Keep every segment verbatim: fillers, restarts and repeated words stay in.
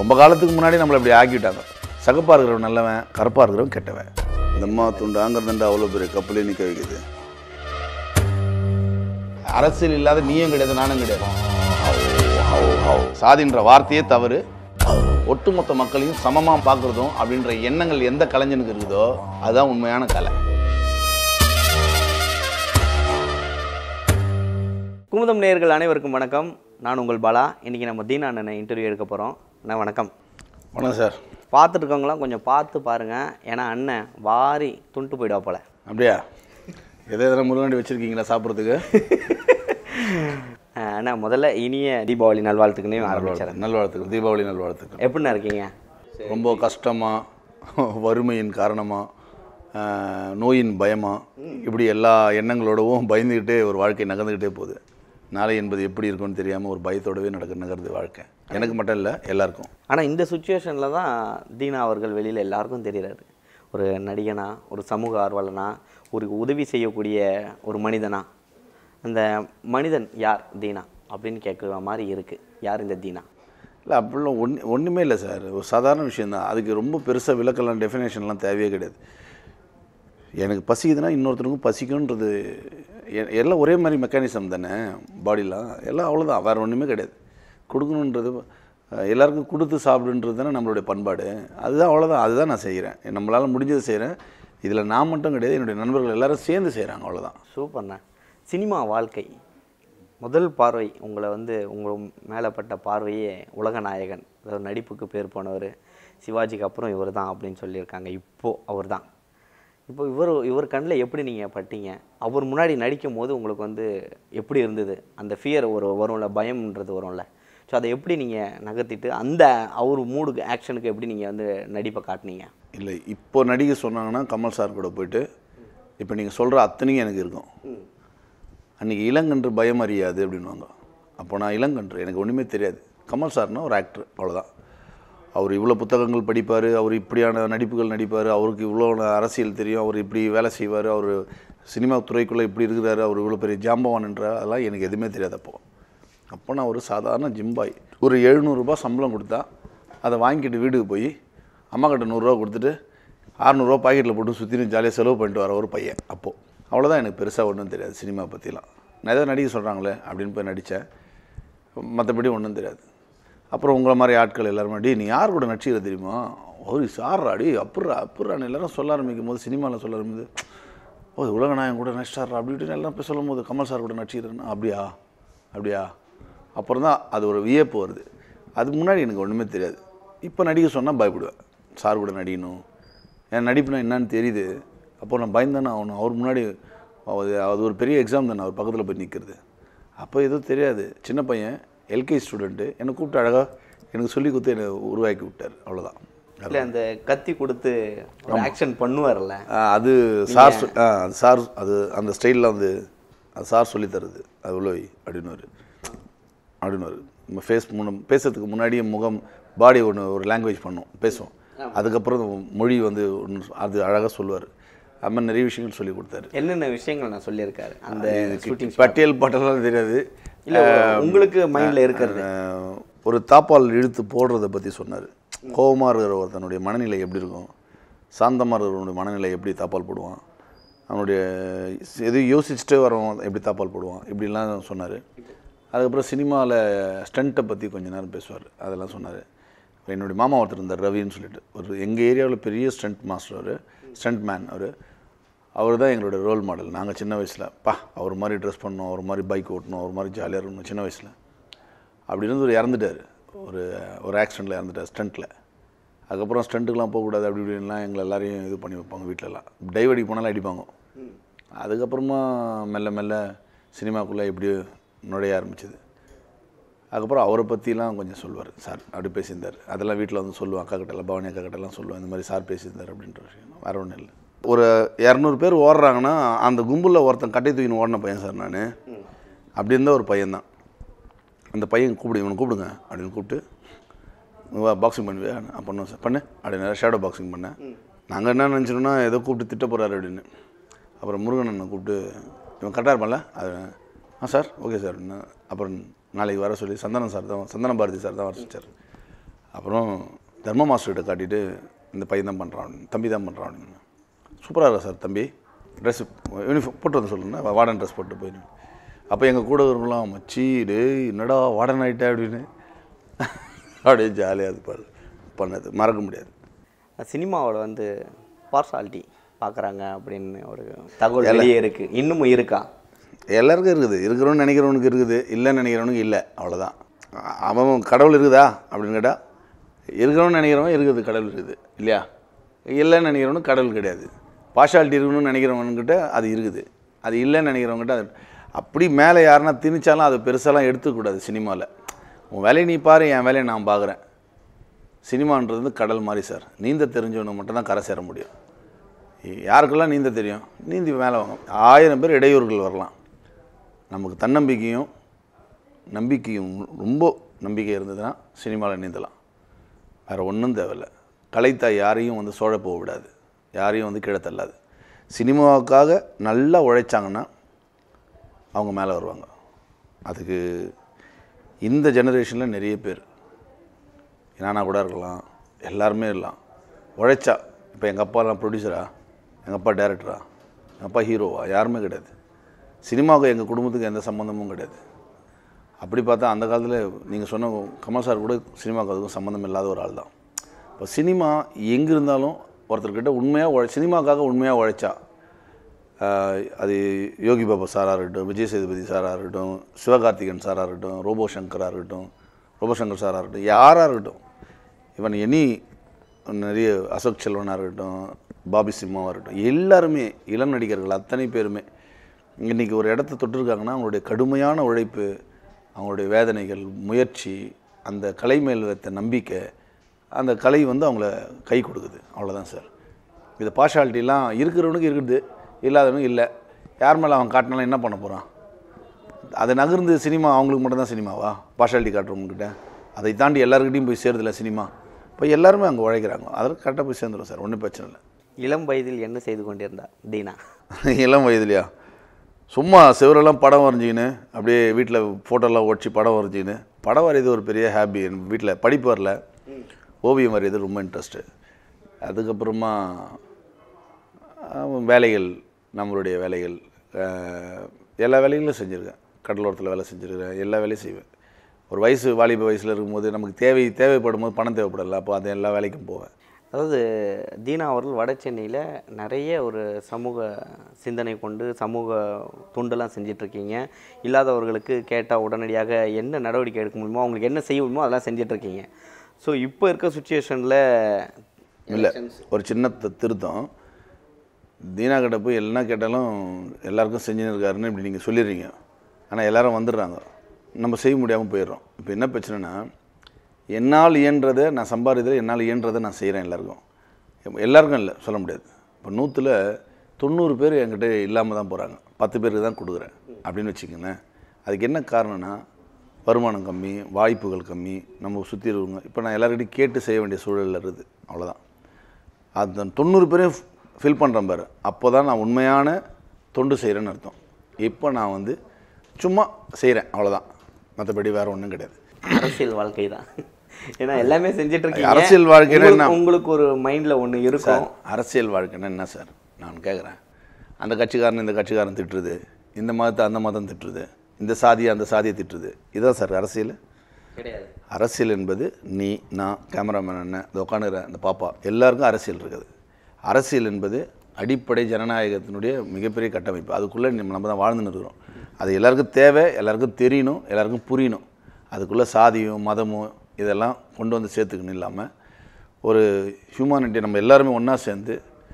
ரொம்ப காலத்துக்கு முன்னாடி நம்மளை இப்படி ஆக்கிவிட்டாங்க. சகப்பாக இருக்கிறவன் நல்லவன், கருப்பாக இருக்கிறவன் கெட்டவன். இந்த அம்மா துண்டு ஆங்கிறதுண்டா அவ்வளோ பெரிய கப்பலே நிற்க வைக்குது. அரசியல் இல்லாத நீயும் கிடையாது, நானும் கிடையாது. சாதின்ற வார்த்தையே தவறு. ஒட்டுமொத்த மக்களையும் சமமாக பார்க்குறதும் அப்படின்ற எண்ணங்கள் எந்த கலைஞனுக்கு இருக்குதோ அதுதான் உண்மையான கலை. குமுதம் நேயர்கள் அனைவருக்கும் வணக்கம். நான் உங்கள் பாலா. இன்றைக்கி நம்ம தீனா அண்ணனை இன்டர்வியூ எடுக்க போகிறோம். அண்ணா வணக்கம். வணக்கம் சார். பார்த்துட்ருக்கவங்களாம் கொஞ்சம் பார்த்து பாருங்கள், ஏன்னா அண்ணன் வாரி துண்டு போயிடுவா போல். அப்படியா? எதை எதனா முருகாண்டி வச்சுருக்கீங்களா சாப்பிட்றதுக்கு? அண்ணா முதல்ல இனிய தீபாவளி நல்வாழ்த்துக்குன்னே ஆரம்பிச்சார். நல்வாழ்த்துக்கள், தீபாவளி நல்வாழ்த்துக்கள். எப்படின்னா இருக்கீங்க? ரொம்ப கஷ்டமாக, வறுமையின் காரணமாக, நோயின் பயமாக, இப்படி எல்லா எண்ணங்களோடவும் பயந்துக்கிட்டே ஒரு வாழ்க்கை நகர்ந்துக்கிட்டே போகுது. நாளை என்பது எப்படி இருக்குன்னு தெரியாமல் ஒரு பயத்தோடவே நடக்க நகர்ந்து வாழ்க்கை. எனக்கு மட்டும் இல்லை, எல்லாருக்கும். ஆனால் இந்த சுச்சுவேஷனில் தான் தீனா அவர்கள் வெளியில் எல்லாருக்கும் தெரிகிறாரு. ஒரு நடிகனா, ஒரு சமூக ஆர்வலனா, ஒரு உதவி செய்யக்கூடிய ஒரு மனிதனா. அந்த மனிதன் யார் தீனா அப்படின்னு கேட்குற மாதிரி இருக்குது. யார் இந்த தீனா? இல்லை, அப்படிலாம் ஒன்று ஒன்றுமே இல்லை சார். ஒரு சாதாரண விஷயந்தான். அதுக்கு ரொம்ப பெருசாக விளக்கெல்லாம் டெஃபினேஷன்லாம் தேவையே கிடையாது. எனக்கு பசிக்குதுன்னா இன்னொருத்தருக்கும் பசிக்குன்றது எல்லாம் ஒரே மாதிரி மெக்கானிசம் தானே. பாடிலாம் எல்லாம் அவ்வளோதான், வேறு ஒன்றுமே கிடையாது. கொடுக்கணுன்றது எல்லாருக்கும் கொடுத்து சாப்பிடுன்றது தானே நம்மளுடைய பண்பாடு. அதுதான், அவ்வளோதான். அதுதான் நான் செய்கிறேன். நம்மளால் முடிஞ்சதை செய்கிறேன். இதில் நான் மட்டும் கிடையாது, என்னுடைய நண்பர்கள் எல்லோரும் சேர்ந்து செய்கிறாங்க. அவ்வளோதான். சூப்பர்ண்ணா. சினிமா வாழ்க்கை முதல் பார்வை உங்களை வந்து உங்கள் மேலே பட்ட பார்வையே உலக நாயகன், அதாவது நடிப்புக்கு பேர் போனவர். சிவாஜிக்கு அப்புறம் இவர் தான் அப்படின்னு சொல்லியிருக்காங்க. இப்போது அவர் தான். இப்போ இவர் இவர் கண்ணில் எப்படி நீங்கள் பட்டீங்க? அவர் முன்னாடி நடிக்கும் போது உங்களுக்கு வந்து எப்படி இருந்தது? அந்த ஃபியர் ஒரு வரும்ல, பயம்ன்றது வரும்ல. ஸோ அதை எப்படி நீங்கள் நகர்த்திட்டு அந்த அவர் மூடுக்கு ஆக்ஷனுக்கு எப்படி நீங்கள் வந்து நடிப்பை காட்டினீங்க? இல்லை, இப்போ நடிகை சொன்னாங்கன்னா கமல் சார் கூட போய்ட்டு இப்போ நீங்கள் சொல்கிற அத்தனையும் எனக்கு இருக்கும். அன்றைக்கி இளங்கன்று பயம் அறியாது அப்படின்வாங்க. அப்போ நான் இளங்கன்று, எனக்கு ஒன்றுமே தெரியாது. கமல் சார்னா ஒரு ஆக்டர், அவ்வளோதான். அவர் இவ்வளோ புத்தகங்கள் படிப்பார், அவர் இப்படியான நடிப்புகள் நடிப்பார், அவருக்கு இவ்வளோ அரசியல் தெரியும், அவர் இப்படி வேலை செய்வார், அவர் சினிமா துறைக்குள்ளே இப்படி இருக்கிறாரு, அவர் இவ்வளோ பெரிய ஜாம்பவான்ன்றார், அதெல்லாம் எனக்கு எதுவுமே தெரியாது. அப்போ அப்போ நான் ஒரு சாதாரண ஜிம்பாய். ஒரு எழுநூறுபா சம்பளம் கொடுத்தா அதை வாங்கிட்டு வீட்டுக்கு போய் அம்மா கிட்ட நூறுரூவா கொடுத்துட்டு அறநூறுவா பாக்கெட்டில் போட்டு சுற்றினு ஜாலியாக செலவு பண்ணிட்டு வர ஒரு பையன். அப்போது அவ்வளோதான். எனக்கு பெருசாக ஒன்றும் தெரியாது சினிமா பற்றிலாம். நான் ஏதோ நடிக்க சொல்கிறாங்களே அப்படின்னு போய் நடித்தேன், மற்றபடி ஒன்றும் தெரியாது. அப்புறம் உங்களை மாதிரி ஆட்கள் எல்லாருமே, அடி நீ யார் கூட நடிச்சிக்கிற தெரியுமா, ஒரு சார்ரா அடி அப்புறா அப்புறான்னு எல்லோரும் சொல்ல ஆரம்பிக்கும் போது, சினிமாவில் சொல்ல ஆரம்பிக்குது, ஓ உலக நாயகன் கூட நடிச்சிட்டாரா அப்படி இப்படின்னு எல்லாம் போய் சொல்லும் போது, கமல் சார் கூட நடிச்சிக்கிறேன்னா அப்படியா அப்படியா அப்புறம் தான் அது ஒரு வியப்பு வருது. அதுக்கு முன்னாடி எனக்கு ஒன்றுமே தெரியாது. இப்போ நடிக்க சொன்னால் பயப்படுவேன். சார் கூட நடிக்கணும், என் நடிப்புனா என்னன்னு தெரியுது. அப்போ நான் பயந்தானே ஆகணும். அவர் முன்னாடி அது அது ஒரு பெரிய எக்ஸாம் தானே, அவர் பக்கத்தில் போய் நிற்கிறது. அப்போ எதுவும் தெரியாது, சின்ன பையன், எல்கேஜி ஸ்டூடெண்ட்டு. என்னை கூப்பிட்டு அழகாக எனக்கு சொல்லி கொடுத்து என்னை உருவாக்கி விட்டார். அவ்வளோதான். இல்லை, அந்த கத்தி கொடுத்து ஆக்ஷன் பண்ணுவார்ல, அது சார் அது சார் அது அந்த ஸ்டைலில் வந்து அது சார் சொல்லி தருது. அது உள்ள அப்படின்னுவார் அப்படின்னுவார். நம்ம ஃபேஸ் முன்ன பேசுறதுக்கு முன்னாடியே முகம் பாடி ஒன்று ஒரு லாங்குவேஜ் பண்ணும், பேசுவோம். அதுக்கப்புறம் மொழி வந்து ஒன்று அது அழகாக சொல்லுவார். அது மாதிரி நிறைய விஷயங்கள் சொல்லி கொடுத்தாரு. என்னென்ன விஷயங்கள் நான் சொல்லியிருக்காரு அந்த பட்டியல் பாட்டெல்லாம் தெரியாது. இல்லை, உங்களுக்கு மைண்டில் இருக்கிறது ஒரு தாப்பால் இழுத்து போடுறதை பற்றி சொன்னார். கோபமாக இருக்கிற ஒருத்தனுடைய மனநிலை எப்படி இருக்கும், சாந்தமாக இருக்கிறவனுடைய மனநிலை எப்படி தாப்பால் போடுவான், அவனுடைய எதுவும் யோசிச்சுட்டே வரவன் எப்படி தாப்பால் போடுவான், இப்படிலாம் சொன்னார். அதுக்கப்புறம் சினிமாவில் ஸ்டண்ட்டை பற்றி கொஞ்சம் நேரம் பேசுவார், அதெல்லாம் சொன்னார். என்னுடைய மாமா ஒருத்தர் இருந்தார், ரவின்னு சொல்லிட்டு, ஒரு எங்கள் ஏரியாவில் பெரிய ஸ்டண்ட் மாஸ்டர், அவர் ஸ்டண்ட் மேன். அவர் அவர் தான் எங்களோட ரோல் மாடல். நாங்கள் சின்ன வயசில் பா அவர் மாதிரி ட்ரெஸ் பண்ணோம், அவர் மாதிரி பைக் ஓட்டணும், அவர் மாதிரி ஜாலியாக இருக்கணும் சின்ன வயசில். அப்படி இருந்து ஒரு இறந்துட்டார், ஒரு ஒரு ஆக்சிடெண்ட்டில் இறந்துட்டார் ஸ்டண்ட்டில். அதுக்கப்புறம் ஸ்டண்ட்டுக்கெலாம் போகக்கூடாது அப்படி இப்படின்லாம் எங்களை எல்லாரையும் இது பண்ணி வைப்பாங்க வீட்டிலலாம். டைவ் அடிக்க போனாலும் அடிப்பாங்க. அதுக்கப்புறமா மெல்ல மெல்ல சினிமாக்குள்ளே எப்படி நுழைய ஆரம்பிச்சிது. அதுக்கப்புறம் அவரை பற்றிலாம் கொஞ்சம் சொல்லுவார் சார். அப்படி பேசியிருந்தார். அதெல்லாம் வீட்டில் வந்து சொல்லுவான், அக்கா கிட்டலாம், பவானி அக்கா கிட்டலாம் சொல்லுவேன், இந்த மாதிரி சார் பேசியிருந்தார் அப்படின்ற விஷயம். வேறு ஒன்றும் இல்லை. ஒரு இரநூறு பேர் ஓடுறாங்கன்னா அந்த கும்பலில் ஒருத்தன் கட்டை தூக்கின்னு ஓடின பையன் சார் நான். அப்படி இருந்தால் ஒரு பையன்தான். அந்த பையன் கூப்பிடு, இவனை கூப்பிடுங்க அப்படின்னு கூப்பிட்டு, பாக்ஸிங் பண்ணுவேன் நான் பண்ணுவேன் சார், பண்ணு அப்படின்னு ஷேடோ பாக்ஸிங் பண்ணேன். நாங்கள் என்ன நினச்சிட்டோம்னா ஏதோ கூப்பிட்டு திட்ட போகிறாரு அப்படின்னு. அப்புறம் முருகன் அண்ணன் கூப்பிட்டு, இவன் கரெக்டாக இருப்பான்ல அது, ஆ சார் ஓகே சார் அப்படின்னா. அப்புறம் நாளைக்கு வர சொல்லி சந்தனம் சார் தான், சந்தன பாரதி சார் தான் வர வச்சார். அப்புறம் தர்ம மாஸ்டர்கிட்ட காட்டிட்டு இந்த பையன் தான் பண்ணுறான் அப்படின்னு, தம்பி தான் பண்ணுறான் அப்படின்னு. சூப்பராக இருக்கா சார் தம்பி, ட்ரெஸ் யூனிஃபார்ம் போட்டு வந்து சொல்லுங்க, வார்டன் ட்ரெஸ் போட்டு போயிடு. அப்போ எங்கள் கூட வருங்களாம், மச்சி டேய் என்னடா வார்டன் ஆகிட்டே அப்படின்னு அப்படியே ஜாலியாக அது பாரு பண்ணது மறக்க முடியாது. சினிமாவில் வந்து பார்சாலிட்டி பார்க்குறாங்க அப்படின்னு ஒரு தகவல் வெளியே இருக்குது, இன்னமும் இருக்கா? எல்லாருக்கும் இருக்குது, இருக்கிறவனு நினைக்கிறவனுக்கு இருக்குது, இல்லைன்னு நினைக்கிறவனுக்கு இல்லை, அவ்வளோதான். அவன் கடவுள் இருக்குதா அப்படின்னு கேட்டால் இருக்கிறவனு நினைக்கிறவன் இருக்குது, கடவுள் இருக்குது இல்லையா? இல்லைன்னு நினைக்கிறவனுக்கு கடவுள் கிடையாது. பார்ஷாலிட்டி இருக்கணும்னு நினைக்கிறவன்கிட்ட அது இருக்குது, அது இல்லைன்னு நினைக்கிறவங்ககிட்ட அது அப்படி மேலே யாருன்னா திணிச்சாலும் அது பெருசாலாம் எடுத்துக்கூடாது. சினிமாவில் உன் வேலையை நீ பாரு, என் வேலையை நான் பார்க்குறேன். சினிமான்றது வந்து கடல் மாதிரி சார், நீந்த தெரிஞ்சவனுக்கு மட்டும் தான் கரை சேர முடியும். யாருக்கெல்லாம் நீந்த தெரியும், நீந்தி மேலே வாங்க. ஆயிரம் பேர் இடையூறுகள் வரலாம், நமக்கு தன்னம்பிக்கையும் நம்பிக்கையும் ரொம்ப நம்பிக்கை இருந்ததுன்னா சினிமாவில் நீந்தலாம். வேறு ஒன்றும் தேவையில்லை. கலைத்தாய் யாரையும் வந்து சோழ போக விடாது, யாரையும் வந்து கீழே தள்ளாது. சினிமாவுக்காக நல்லா உழைச்சாங்கன்னா அவங்க மேலே வருவாங்க. அதுக்கு இந்த ஜெனரேஷனில் நிறைய பேர், நானா கூட இருக்கலாம், எல்லாருமே இருக்கலாம், உழைச்சா. இப்போ எங்கள் அப்பாலாம் ப்ரொடியூசரா, எங்கள் அப்பா டேரக்டரா, எங்கள் அப்பா ஹீரோவா, யாருமே கிடையாது. சினிமாவுக்கு எங்கள் குடும்பத்துக்கு எந்த சம்மந்தமும் கிடையாது. அப்படி பார்த்தா அந்த காலத்தில் நீங்கள் சொன்ன கமல் சார் கூட சினிமாவுக்கு அதுக்கும் சம்மந்தம் இல்லாத ஒரு ஆள் தான். இப்போ சினிமா எங்கே இருந்தாலும் ஒருத்தர்கிட்ட உண்மையாக உழை சினிமாவுக்காக உண்மையாக உழைச்சா, அது யோகி பாபா சாராக இருக்கட்டும், விஜய் சேதுபதி சாராக இருக்கட்டும், சிவகார்த்திகன் சாராக இருக்கட்டும், ரோபோ சங்கராக இருக்கட்டும், ரோபோ சங்கர் சாராக இருக்கட்டும், யாராக இருக்கட்டும், இவன் எனி நிறைய அசோக் செல்வனாக இருக்கட்டும், பாபி சிம்மாவாக இருக்கட்டும், எல்லாருமே இளம் நடிகர்கள் அத்தனை பேருமே இன்றைக்கி ஒரு இடத்த தொட்டிருக்காங்கன்னா அவங்களுடைய கடுமையான உழைப்பு, அவங்களுடைய வேதனைகள், முயற்சி, அந்த கலை மேல் வைத்த நம்பிக்கை, அந்த கலை வந்து அவங்கள கை கொடுக்குது. அவ்வளோதான் சார். இது பார்ஷாலிட்டிலாம் இருக்கிறவனுக்கு இருக்குது, இல்லாதவனுக்கு இல்லை. யார் மேலே அவன் காட்டினாலும் என்ன பண்ண போகிறான்? அதை நகர்ந்து சினிமா அவங்களுக்கு மட்டும்தான் சினிமாவா? பார்ஷாலிட்டி காட்டுறவங்ககிட்ட அதை தாண்டி எல்லாருக்கிட்டையும் போய் சேருதில்ல சினிமா. இப்போ எல்லாருமே அங்கே உழைக்கிறாங்க, அதில் கரெக்டாக போய் சேர்ந்துடும் சார், ஒன்றும் பிரச்சனை இல்லை. இளம் வயதில் என்ன செய்து கொண்டிருந்தா தீனா? இளம் வயதுலையா சும்மா செவரெல்லாம் படம் வரைஞ்சிக்கின்னு அப்படியே வீட்டில் ஃபோட்டோலாம் ஒடிச்சு படம் வரைஞ்சிக்கின்னு, படம் வரைகிறது ஒரு பெரிய ஹாபி. என் வீட்டில் படிப்பு வரல, ஓவியம் வரைகிறது ரொம்ப இன்ட்ரெஸ்ட்டு. அதுக்கப்புறமா வேலைகள், நம்மளுடைய வேலைகள், எல்லா வேலைகளும் செஞ்சுருக்கேன். கடலோரத்தில் வேலை செஞ்சுருக்கேன், எல்லா வேலையும் செய்வேன். ஒரு வயசு வாலிப வயசில் இருக்கும்போது நமக்கு தேவை தேவைப்படும் போது பணம் தேவைப்படலை, அப்போ அது எல்லா வேலைக்கும் போவேன். அதாவது தீனா அவர்கள் வட சென்னையில் நிறைய ஒரு சமூக சிந்தனை கொண்டு சமூக தொண்டெல்லாம் செஞ்சிட்ருக்கீங்க. இல்லாதவர்களுக்கு கேட்டால் உடனடியாக என்ன நடவடிக்கை எடுக்க முடியுமோ, அவங்களுக்கு என்ன செய்ய முடியுமோ அதெல்லாம் செஞ்சிட்ருக்கீங்க. ஸோ இப்போ இருக்க சுச்சுவேஷனில் இல்லை, ஒரு சின்ன திருத்தம். தீனா கிட்ட போய் என்ன கேட்டாலும் எல்லாருக்கும் செஞ்சுன்னு இருக்காருன்னு இப்படி நீங்கள் சொல்லிடுறீங்க. ஆனால் எல்லோரும் வந்துடுறாங்க, நம்ம செய்ய முடியாமல் போயிடுறோம். இப்போ என்ன பிரச்சனைனா, என்னால் இயன்றதை நான் சம்பாதிக்கிறத, என்னால் இயன்றதை நான் செய்கிறேன் எல்லாருக்கும். எல்லாருக்கும் இல்லை சொல்ல முடியாது. இப்போ நூற்றில் தொண்ணூறு பேர் என்கிட்ட இல்லாமல் தான் போகிறாங்க, பத்து பேருக்கு தான் கொடுக்குறேன் அப்படின்னு வச்சுக்கோங்களேன். அதுக்கு என்ன காரணம்னா, வருமானம் கம்மி, வாய்ப்புகள் கம்மி, நம்ம சுற்றி இருக்கவங்க. இப்போ நான் எல்லாருக்கிட்டையும் கேட்டு செய்ய வேண்டிய சூழலில் இருக்குது, அவ்வளோதான். அது தொண்ணூறு பேரையும் ஃபில் பண்ணுறேன் பாரு, அப்போ தான் நான் உண்மையான தொண்டு செய்கிறேன்னு அர்த்தம். இப்போ நான் வந்து சும்மா செய்கிறேன், அவ்வளோதான். மற்றபடி வேறு ஒன்றும் கிடையாது. அரசியல் வாழ்க்கை தான். ஏன்னா எல்லாமே செஞ்சுட்டு இருக்கீங்க. அரசியல் வாழ்க்கைன்னா என்ன, உங்களுக்கு ஒரு மைண்டில் ஒன்று இருக்கும். அரசியல் வாழ்க்கைன்னா என்ன சார் நான் கேட்குறேன். அந்த கட்சிக்காரன் இந்த கட்சிக்காரன் திட்டுறது, இந்த மதத்தை அந்த மதம் திட்டுறது, இந்த சாதியை அந்த சாதியை திட்டுறது, இதுதான் சார் அரசியல் கிடையாது. அரசியல் என்பது நீ, நான், கேமராமேன் அண்ணன், இந்த உட்காந்துற இந்த பாப்பா, எல்லாருக்கும் அரசியல் இருக்குது. அரசியல் என்பது அடிப்படை ஜனநாயகத்தினுடைய மிகப்பெரிய கட்டமைப்பு. அதுக்குள்ளே நம்ம தான் வாழ்ந்துன்னு இருக்கிறோம். அது எல்லாருக்கும் தேவை, எல்லாருக்கும் தெரியணும், எல்லாருக்கும் புரியணும். அதுக்குள்ளே சாதியும் மதமும் இதெல்லாம் கொண்டு வந்து சேர்த்துக்கணும். இல்லாமல் ஒரு ஹியூமானிட்டி நம்ம எல்லாருமே ஒன்றா சேர்ந்து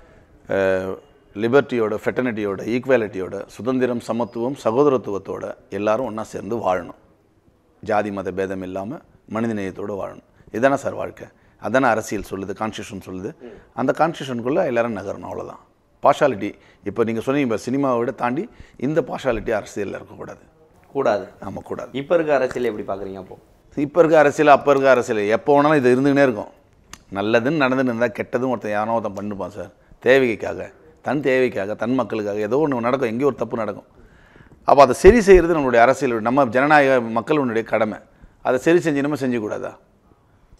லிபர்ட்டியோட, ஃபெட்டர்னிட்டியோட, ஈக்குவாலிட்டியோட, சுதந்திரம், சமத்துவம், சகோதரத்துவத்தோட எல்லாரும் ஒன்றா சேர்ந்து வாழணும். ஜாதி மத பேதம் இல்லாமல் மனிதநேயத்தோடு வாழணும். இதுதானே சார் வாழ்க்கை. அதானே அரசியல் சொல்லுது, கான்ஸ்டியூஷன் சொல்லுது. அந்த கான்ஸ்டியூஷனுக்குள்ளே எல்லோரும் நகரணும், அவ்வளோதான். பார்ஷாலிட்டி இப்போ நீங்கள் சொன்னீங்க, சினிமாவை விட தாண்டி இந்த பார்ஷாலிட்டி அரசியலில் இருக்கக்கூடாது. கூடாது. ஆமாம், கூடாது. இப்போ இருக்க அரசியல் எப்படி பார்க்குறீங்க? அப்போது இப்போ இருக்க அரசியல், அப்போ இருக்க அரசியல், எப்போ வேணாலும் இது இருந்துக்கினே இருக்கும். நல்லதுன்னு நடந்துன்னு இருந்தால் கெட்டதும் ஒருத்தன் யாரோ ஒருத்தன் பண்ணிப்பான் சார். தேவைக்காக, தன் தேவைக்காக, தன் மக்களுக்காக ஏதோ ஒன்று நடக்கும், எங்கேயோ ஒரு தப்பு நடக்கும். அப்போ அதை சரி செய்கிறது நம்மளுடைய அரசியல், நம்ம ஜனநாயக மக்களுடைய கடமை. அதை சரி செஞ்சு நம்ம செஞ்சக்கூடாதா?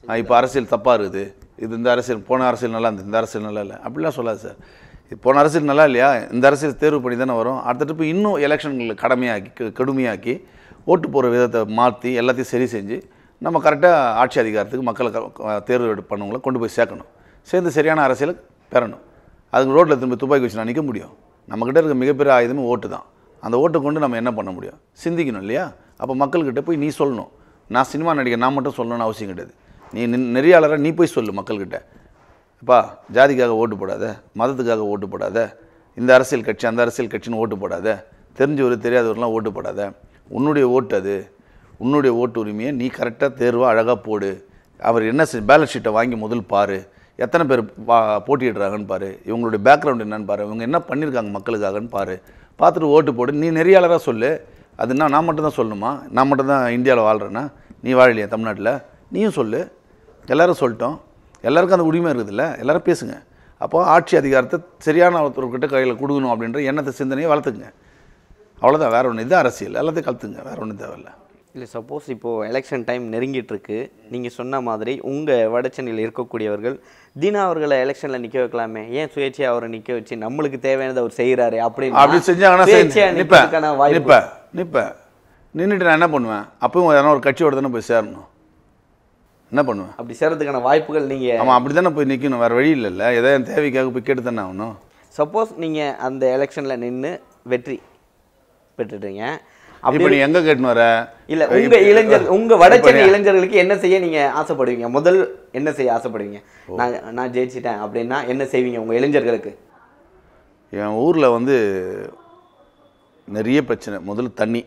இப்போ அரசியல் தப்பாக இருக்குது, இது இந்த அரசியல் போன அரசியல் நல்லா இருந்தது, இந்த அரசியல் நல்லா இல்லை அப்படிலாம் சொல்லாது சார். போன அரசியல் நல்லா இல்லையா, இந்த அரசியல் தேர்வு பண்ணி தானே வரும். அடுத்த ட்ரிப்பு இன்னும் எலெக்ஷன்களை கடமையாக்கி கடுமையாக்கி ஓட்டு போகிற விதத்தை மாற்றி எல்லாத்தையும் சரி செஞ்சு நம்ம கரெக்டாக ஆட்சி அதிகாரத்துக்கு மக்களை தேர்வு பண்ணவங்கள கொண்டு போய் சேர்க்கணும். சேர்ந்து சரியான அரசியலை பெறணும். அதுக்கு ரோட்டில் திரும்ப துப்பாக்கி வச்சு நான் நிற்க முடியும்? நம்மக்கிட்ட இருக்க மிகப்பெரிய ஆயுதமே ஓட்டு தான். அந்த ஓட்டை கொண்டு நம்ம என்ன பண்ண முடியும்? சிந்திக்கணும் இல்லையா? அப்போ மக்கள்கிட்ட போய் நீ சொல்லணும். நான் சினிமா நடிகர் நான் மட்டும் சொல்லணும்னு அவசியம் கிடையாது. நீ நெறியாளராக நீ போய் சொல்லு மக்கள்கிட்ட, அப்பா ஜாதிக்காக ஓட்டு போடாத, மதத்துக்காக ஓட்டு போடாத, இந்த அரசியல் கட்சி அந்த அரசியல் கட்சின்னு ஓட்டு போடாத, தெரிஞ்சவர் தெரியாதவரெலாம் ஓட்டு போடாத, உன்னுடைய ஓட்டு அது, உன்னுடைய ஓட்டு உரிமையை நீ கரெக்டாக தேர்வாக அழகாக போடு. அவர் என்ன பேலன்ஸ் ஷீட்டை வாங்கி முதல் பாரு, எத்தனை பேர் பா போட்டியிடுறாங்கன்னு பாரு, இவங்களுடைய பேக்ரவுண்ட் என்னன்னு பாரு, இவங்க என்ன பண்ணியிருக்காங்க மக்களுக்காகன்னு பாரு, பார்த்துட்டு ஓட்டு போடு. நீ நெறியாளராக சொல்லு. அதுனா நான் மட்டும் தான் சொல்லணுமா? நான் மட்டும் தான் இந்தியாவில் வாழ்கிறேன்னா, நீ வாழலையா தமிழ்நாட்டில்? நீயும் சொல்லு. எல்லோரும் சொல்லிட்டோம், எல்லாருக்கும் அந்த உரிமை இருக்குதுல்ல, எல்லோரும் பேசுங்க. அப்போது ஆட்சி அதிகாரத்தை சரியான ஒருத்தர்கிட்ட கையில் கொடுக்கணும் அப்படின்ற எண்ணத்தை சிந்தனையை வளர்த்துக்குங்க. அவ்வளோதான், வேறு ஒன்று. இதுதான் அரசியல், எல்லாத்தையும் கலத்துங்க, வேறு ஒன்றும் தேவையில்லை. இல்லை, சப்போஸ் இப்போது எலெக்ஷன் டைம் நெருங்கிட்டுருக்கு, நீங்கள் சொன்ன மாதிரி உங்கள் வடச்சென்னையில் இருக்கக்கூடியவர்கள் தீனா அவர்களை எலெக்ஷனில் நிற்க வைக்கலாமே, ஏன் சுயேட்சையாக அவரை நிற்க வச்சு நம்மளுக்கு தேவையானது அவர் செய்கிறாரு அப்படின்னு அப்படி செஞ்சாங்கன்னா நிற்பேன் நிற்பேன் நிற்பேன் நின்றுட்டு நான் என்ன பண்ணுவேன்? அப்பவும் யாரும் ஒரு கட்சியோட தானே போய் சேரணும். என்ன பண்ணுவேன்? அப்படி சேர்றதுக்கான வாய்ப்புகள் நீங்கள் ஆமாம் அப்படி தானே போய் நிற்கணும், வேறு வழி இல்லைல்ல. ஏதாவது என் தேவைக்காக போய் கேட்டு தானே ஆகணும். சப்போஸ் நீங்கள் அந்த எலெக்ஷனில் நின்று வெற்றி பெற்றுட்டீங்க, அப்படி நீ எங்கே கேட்டுன்னு வர? இல்லை, உங்கள் இளைஞர் உங்கள் வடசென்னை இளைஞர்களுக்கு என்ன செய்ய நீங்கள் ஆசைப்படுவீங்க? முதல் என்ன செய்ய ஆசைப்படுவீங்க? நான் நான் ஜெயிச்சிட்டேன் அப்படின்னா என்ன செய்வீங்க உங்கள் இளைஞர்களுக்கு? என் ஊரில் வந்து நிறைய பிரச்சனை. முதல்ல தண்ணி,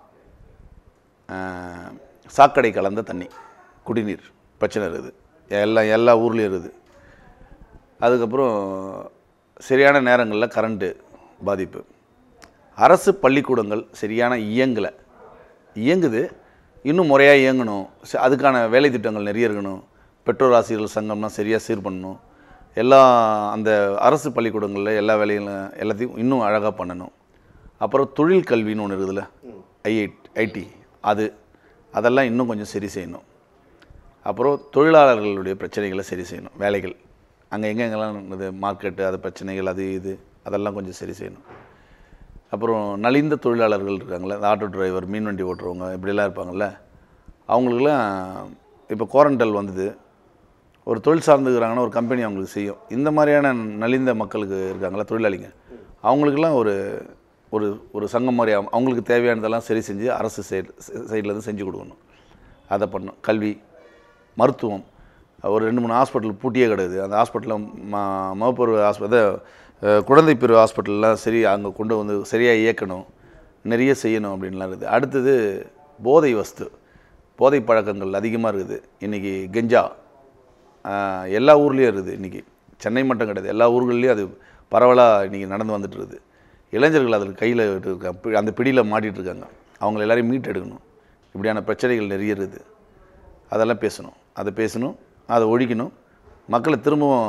சாக்கடை கலந்த தண்ணி, குடிநீர் பிரச்சனை இருக்குது. எல்லா எல்லா ஊர்லேயும் இருக்குது. அதுக்கப்புறம் சரியான நேரங்களில் கரண்ட்டு பாதிப்பு. அரசு பள்ளிக்கூடங்கள் சரியான இயங்கலை, இயங்குது, இன்னும் முறையாக இயங்கணும். அதுக்கான வேலை திட்டங்கள் நிறைய இருக்கணும். பெற்றோர் ஆசிரியர்கள் சங்கம்லாம் சரியாக சீர் பண்ணணும். எல்லா அந்த அரசு பள்ளிக்கூடங்களில் எல்லா வேலைகளும் எல்லாத்தையும் இன்னும் அழகாக பண்ணணும். அப்புறம் தொழில் கல்வின்னு ஒன்று இருக்குதுல்ல, ஐஐ ஐடி, அது அதெல்லாம் இன்னும் கொஞ்சம் சரி செய்யணும். அப்புறம் தொழிலாளர்களுடைய பிரச்சனைகளை சரி செய்யணும். வேலைகள் அங்கே எங்கெங்கெல்லாம் இது மார்க்கெட்டு, அது பிரச்சனைகள், அது இது அதெல்லாம் கொஞ்சம் சரி செய்யணும். அப்புறம் நலிந்த தொழிலாளர்கள் இருக்காங்களே, இந்த ஆட்டோ டிரைவர், மீன் வண்டி ஓட்டுறவங்க, இப்படிலாம் இருப்பாங்கள்ல, அவங்களுக்குலாம் இப்போ குவாரண்டல் வந்தது. ஒரு தொழில் சார்ந்துக்கிறாங்கன்னா ஒரு கம்பெனி அவங்களுக்கு செய்யும். இந்த மாதிரியான நலிந்த மக்களுக்கு இருக்காங்களா தொழிலாளிங்க, அவங்களுக்கெல்லாம் ஒரு ஒரு ஒரு சங்கம் மாதிரி அவங்களுக்கு தேவையானதெல்லாம் சரி செஞ்சு அரசு சைடு சைட்லேருந்து செஞ்சு கொடுக்கணும். அதை பண்ணணும். கல்வி, மருத்துவம், ஒரு ரெண்டு மூணு ஹாஸ்பிட்டல் பூட்டியே கிடக்குது. அந்த ஹாஸ்பிட்டலில் ம மகப்பேறு ஹாஸ்பிட்டல், குழந்தை பிரிவு ஹாஸ்பிட்டல்லாம் சரி அங்கே கொண்டு வந்து சரியாக இயக்கணும், நிறைய செய்யணும் அப்படின்லாம் இருக்குது. அடுத்தது போதை வஸ்து, போதை பழக்கங்கள் அதிகமாக இருக்குது. இன்றைக்கி கெஞ்சா எல்லா ஊர்லேயும் இருக்குது. இன்றைக்கி சென்னை மட்டும் கிடையாது, எல்லா ஊர்கள்லேயும் அது பரவலாக இன்றைக்கி நடந்து வந்துட்டு இருக்குது. இளைஞர்கள் அதில் கையில் இருக்க அந்த பிடியில் மாட்டிகிட்ருக்காங்க. அவங்கள எல்லாரையும் மீட் எடுக்கணும். இப்படியான பிரச்சனைகள் நிறைய இருக்குது. அதெல்லாம் பேசணும், அதை பேசணும், அதை ஒழிக்கணும். மக்களை திரும்பவும்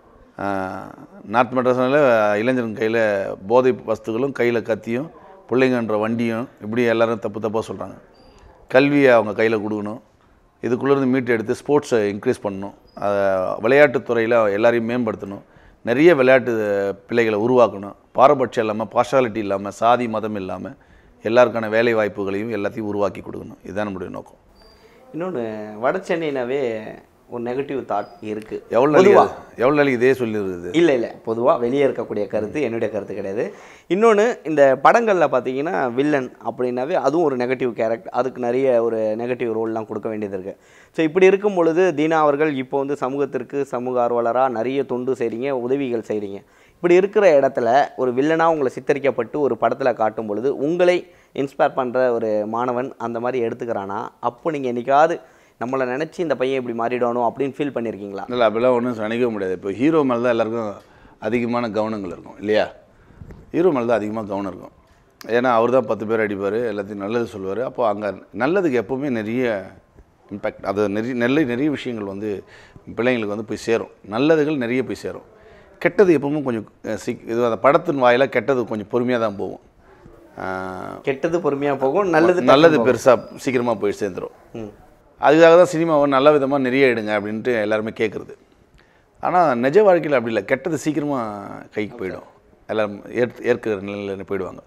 நார்த் மெட்ராஸில் இளைஞர்கள் கையில் போதை வஸ்துகளும் கையில் கத்தியும் பிள்ளைங்கன்ற வண்டியும் இப்படி எல்லோரும் தப்பு தப்பாக சொல்கிறாங்க. கல்வியை அவங்க கையில் கொடுக்கணும். இதுக்குள்ளேருந்து மீட்டு எடுத்து ஸ்போர்ட்ஸை இன்க்ரீஸ் பண்ணணும். விளையாட்டுத்துறையில் எல்லாரையும் மேம்படுத்தணும். நிறைய விளையாட்டு பிள்ளைகளை உருவாக்கணும். பாரபட்சம் இல்லாமல், பார்ஷாலிட்டி இல்லாமல், சாதி மதம் இல்லாமல் எல்லாருக்கான வேலை வாய்ப்புகளையும் எல்லாத்தையும் உருவாக்கி கொடுக்கணும். இதுதான் நம்முடைய நோக்கம். இன்னொன்று, வட சென்னைனாவே ஒரு நெகட்டிவ் தாட் இருக்குது. எவ்வளோ நாளைக்கு எவ்வளோ நாளைக்கு இதே சொல்லிடுறது? இல்லை இல்லை பொதுவாக வெளியே இருக்கக்கூடிய கருத்து, என்னுடைய கருத்து கிடையாது. இன்னொன்று, இந்த படங்களில் பார்த்தீங்கன்னா வில்லன் அப்படின்னாவே அதுவும் ஒரு நெகட்டிவ் கேரக்டர், அதுக்கு நிறைய ஒரு நெகட்டிவ் ரோல்லாம் கொடுக்க வேண்டியது இருக்குது. ஸோ இப்படி இருக்கும் பொழுது தீனா அவர்கள் இப்போ வந்து சமூகத்திற்கு சமூக ஆர்வலராக நிறைய தொண்டு செய்கிறீங்க, உதவிகள் செய்கிறீங்க. இப்படி இருக்கிற இடத்துல ஒரு வில்லனாக உங்களை சித்தரிக்கப்பட்டு ஒரு படத்தில் காட்டும் பொழுது உங்களை இன்ஸ்பயர் பண்ணுற ஒரு மாணவன் அந்த மாதிரி எடுத்துக்கிறானா, அப்போ நீங்கள் என்றைக்காவது நம்மளை நினச்சி இந்த பையன் இப்படி மாறிடணும் அப்படின்னு ஃபீல் பண்ணியிருக்கீங்களா? இல்லை, அப்படிலாம் ஒன்றும் நினைக்க முடியாது. இப்போ ஹீரோ மேலே தான் எல்லாருக்கும் அதிகமான கவனங்கள் இருக்கும் இல்லையா? ஹீரோ மேலே தான் அதிகமாக கவனம் இருக்கும். ஏன்னா அவர் தான் பத்து பேர் அடிப்பார், எல்லாத்தையும் நல்லது சொல்லுவார். அப்போது அங்கே நல்லதுக்கு எப்போவுமே நிறைய இம்பேக்ட், அது நிறைய நல்ல நிறைய விஷயங்கள் வந்து பிள்ளைங்களுக்கு வந்து போய் சேரும். நல்லதுகள் நிறைய போய் சேரும். கெட்டது எப்பவும் கொஞ்சம் சிக் இது அந்த படத்தின் வாயிலாக கெட்டது கொஞ்சம் பொறுமையாக தான் போகும். கெட்டது பொறுமையாக போகும், நல்லது நல்லது பெருசாக சீக்கிரமாக போய் சேர்ந்துடும். அதுக்காக தான் சினிமாவை நல்ல விதமாக நிறைய எடுங்க அப்படின்ட்டு எல்லாருமே கேட்குறது. ஆனால் நிஜ வாழ்க்கையில் அப்படி இல்லை. கெட்டது சீக்கிரமாக கைக்கு போயிடும். எல்லோரும் ஏற்று ஏற்கிற நிலையில் போயிடுவாங்க.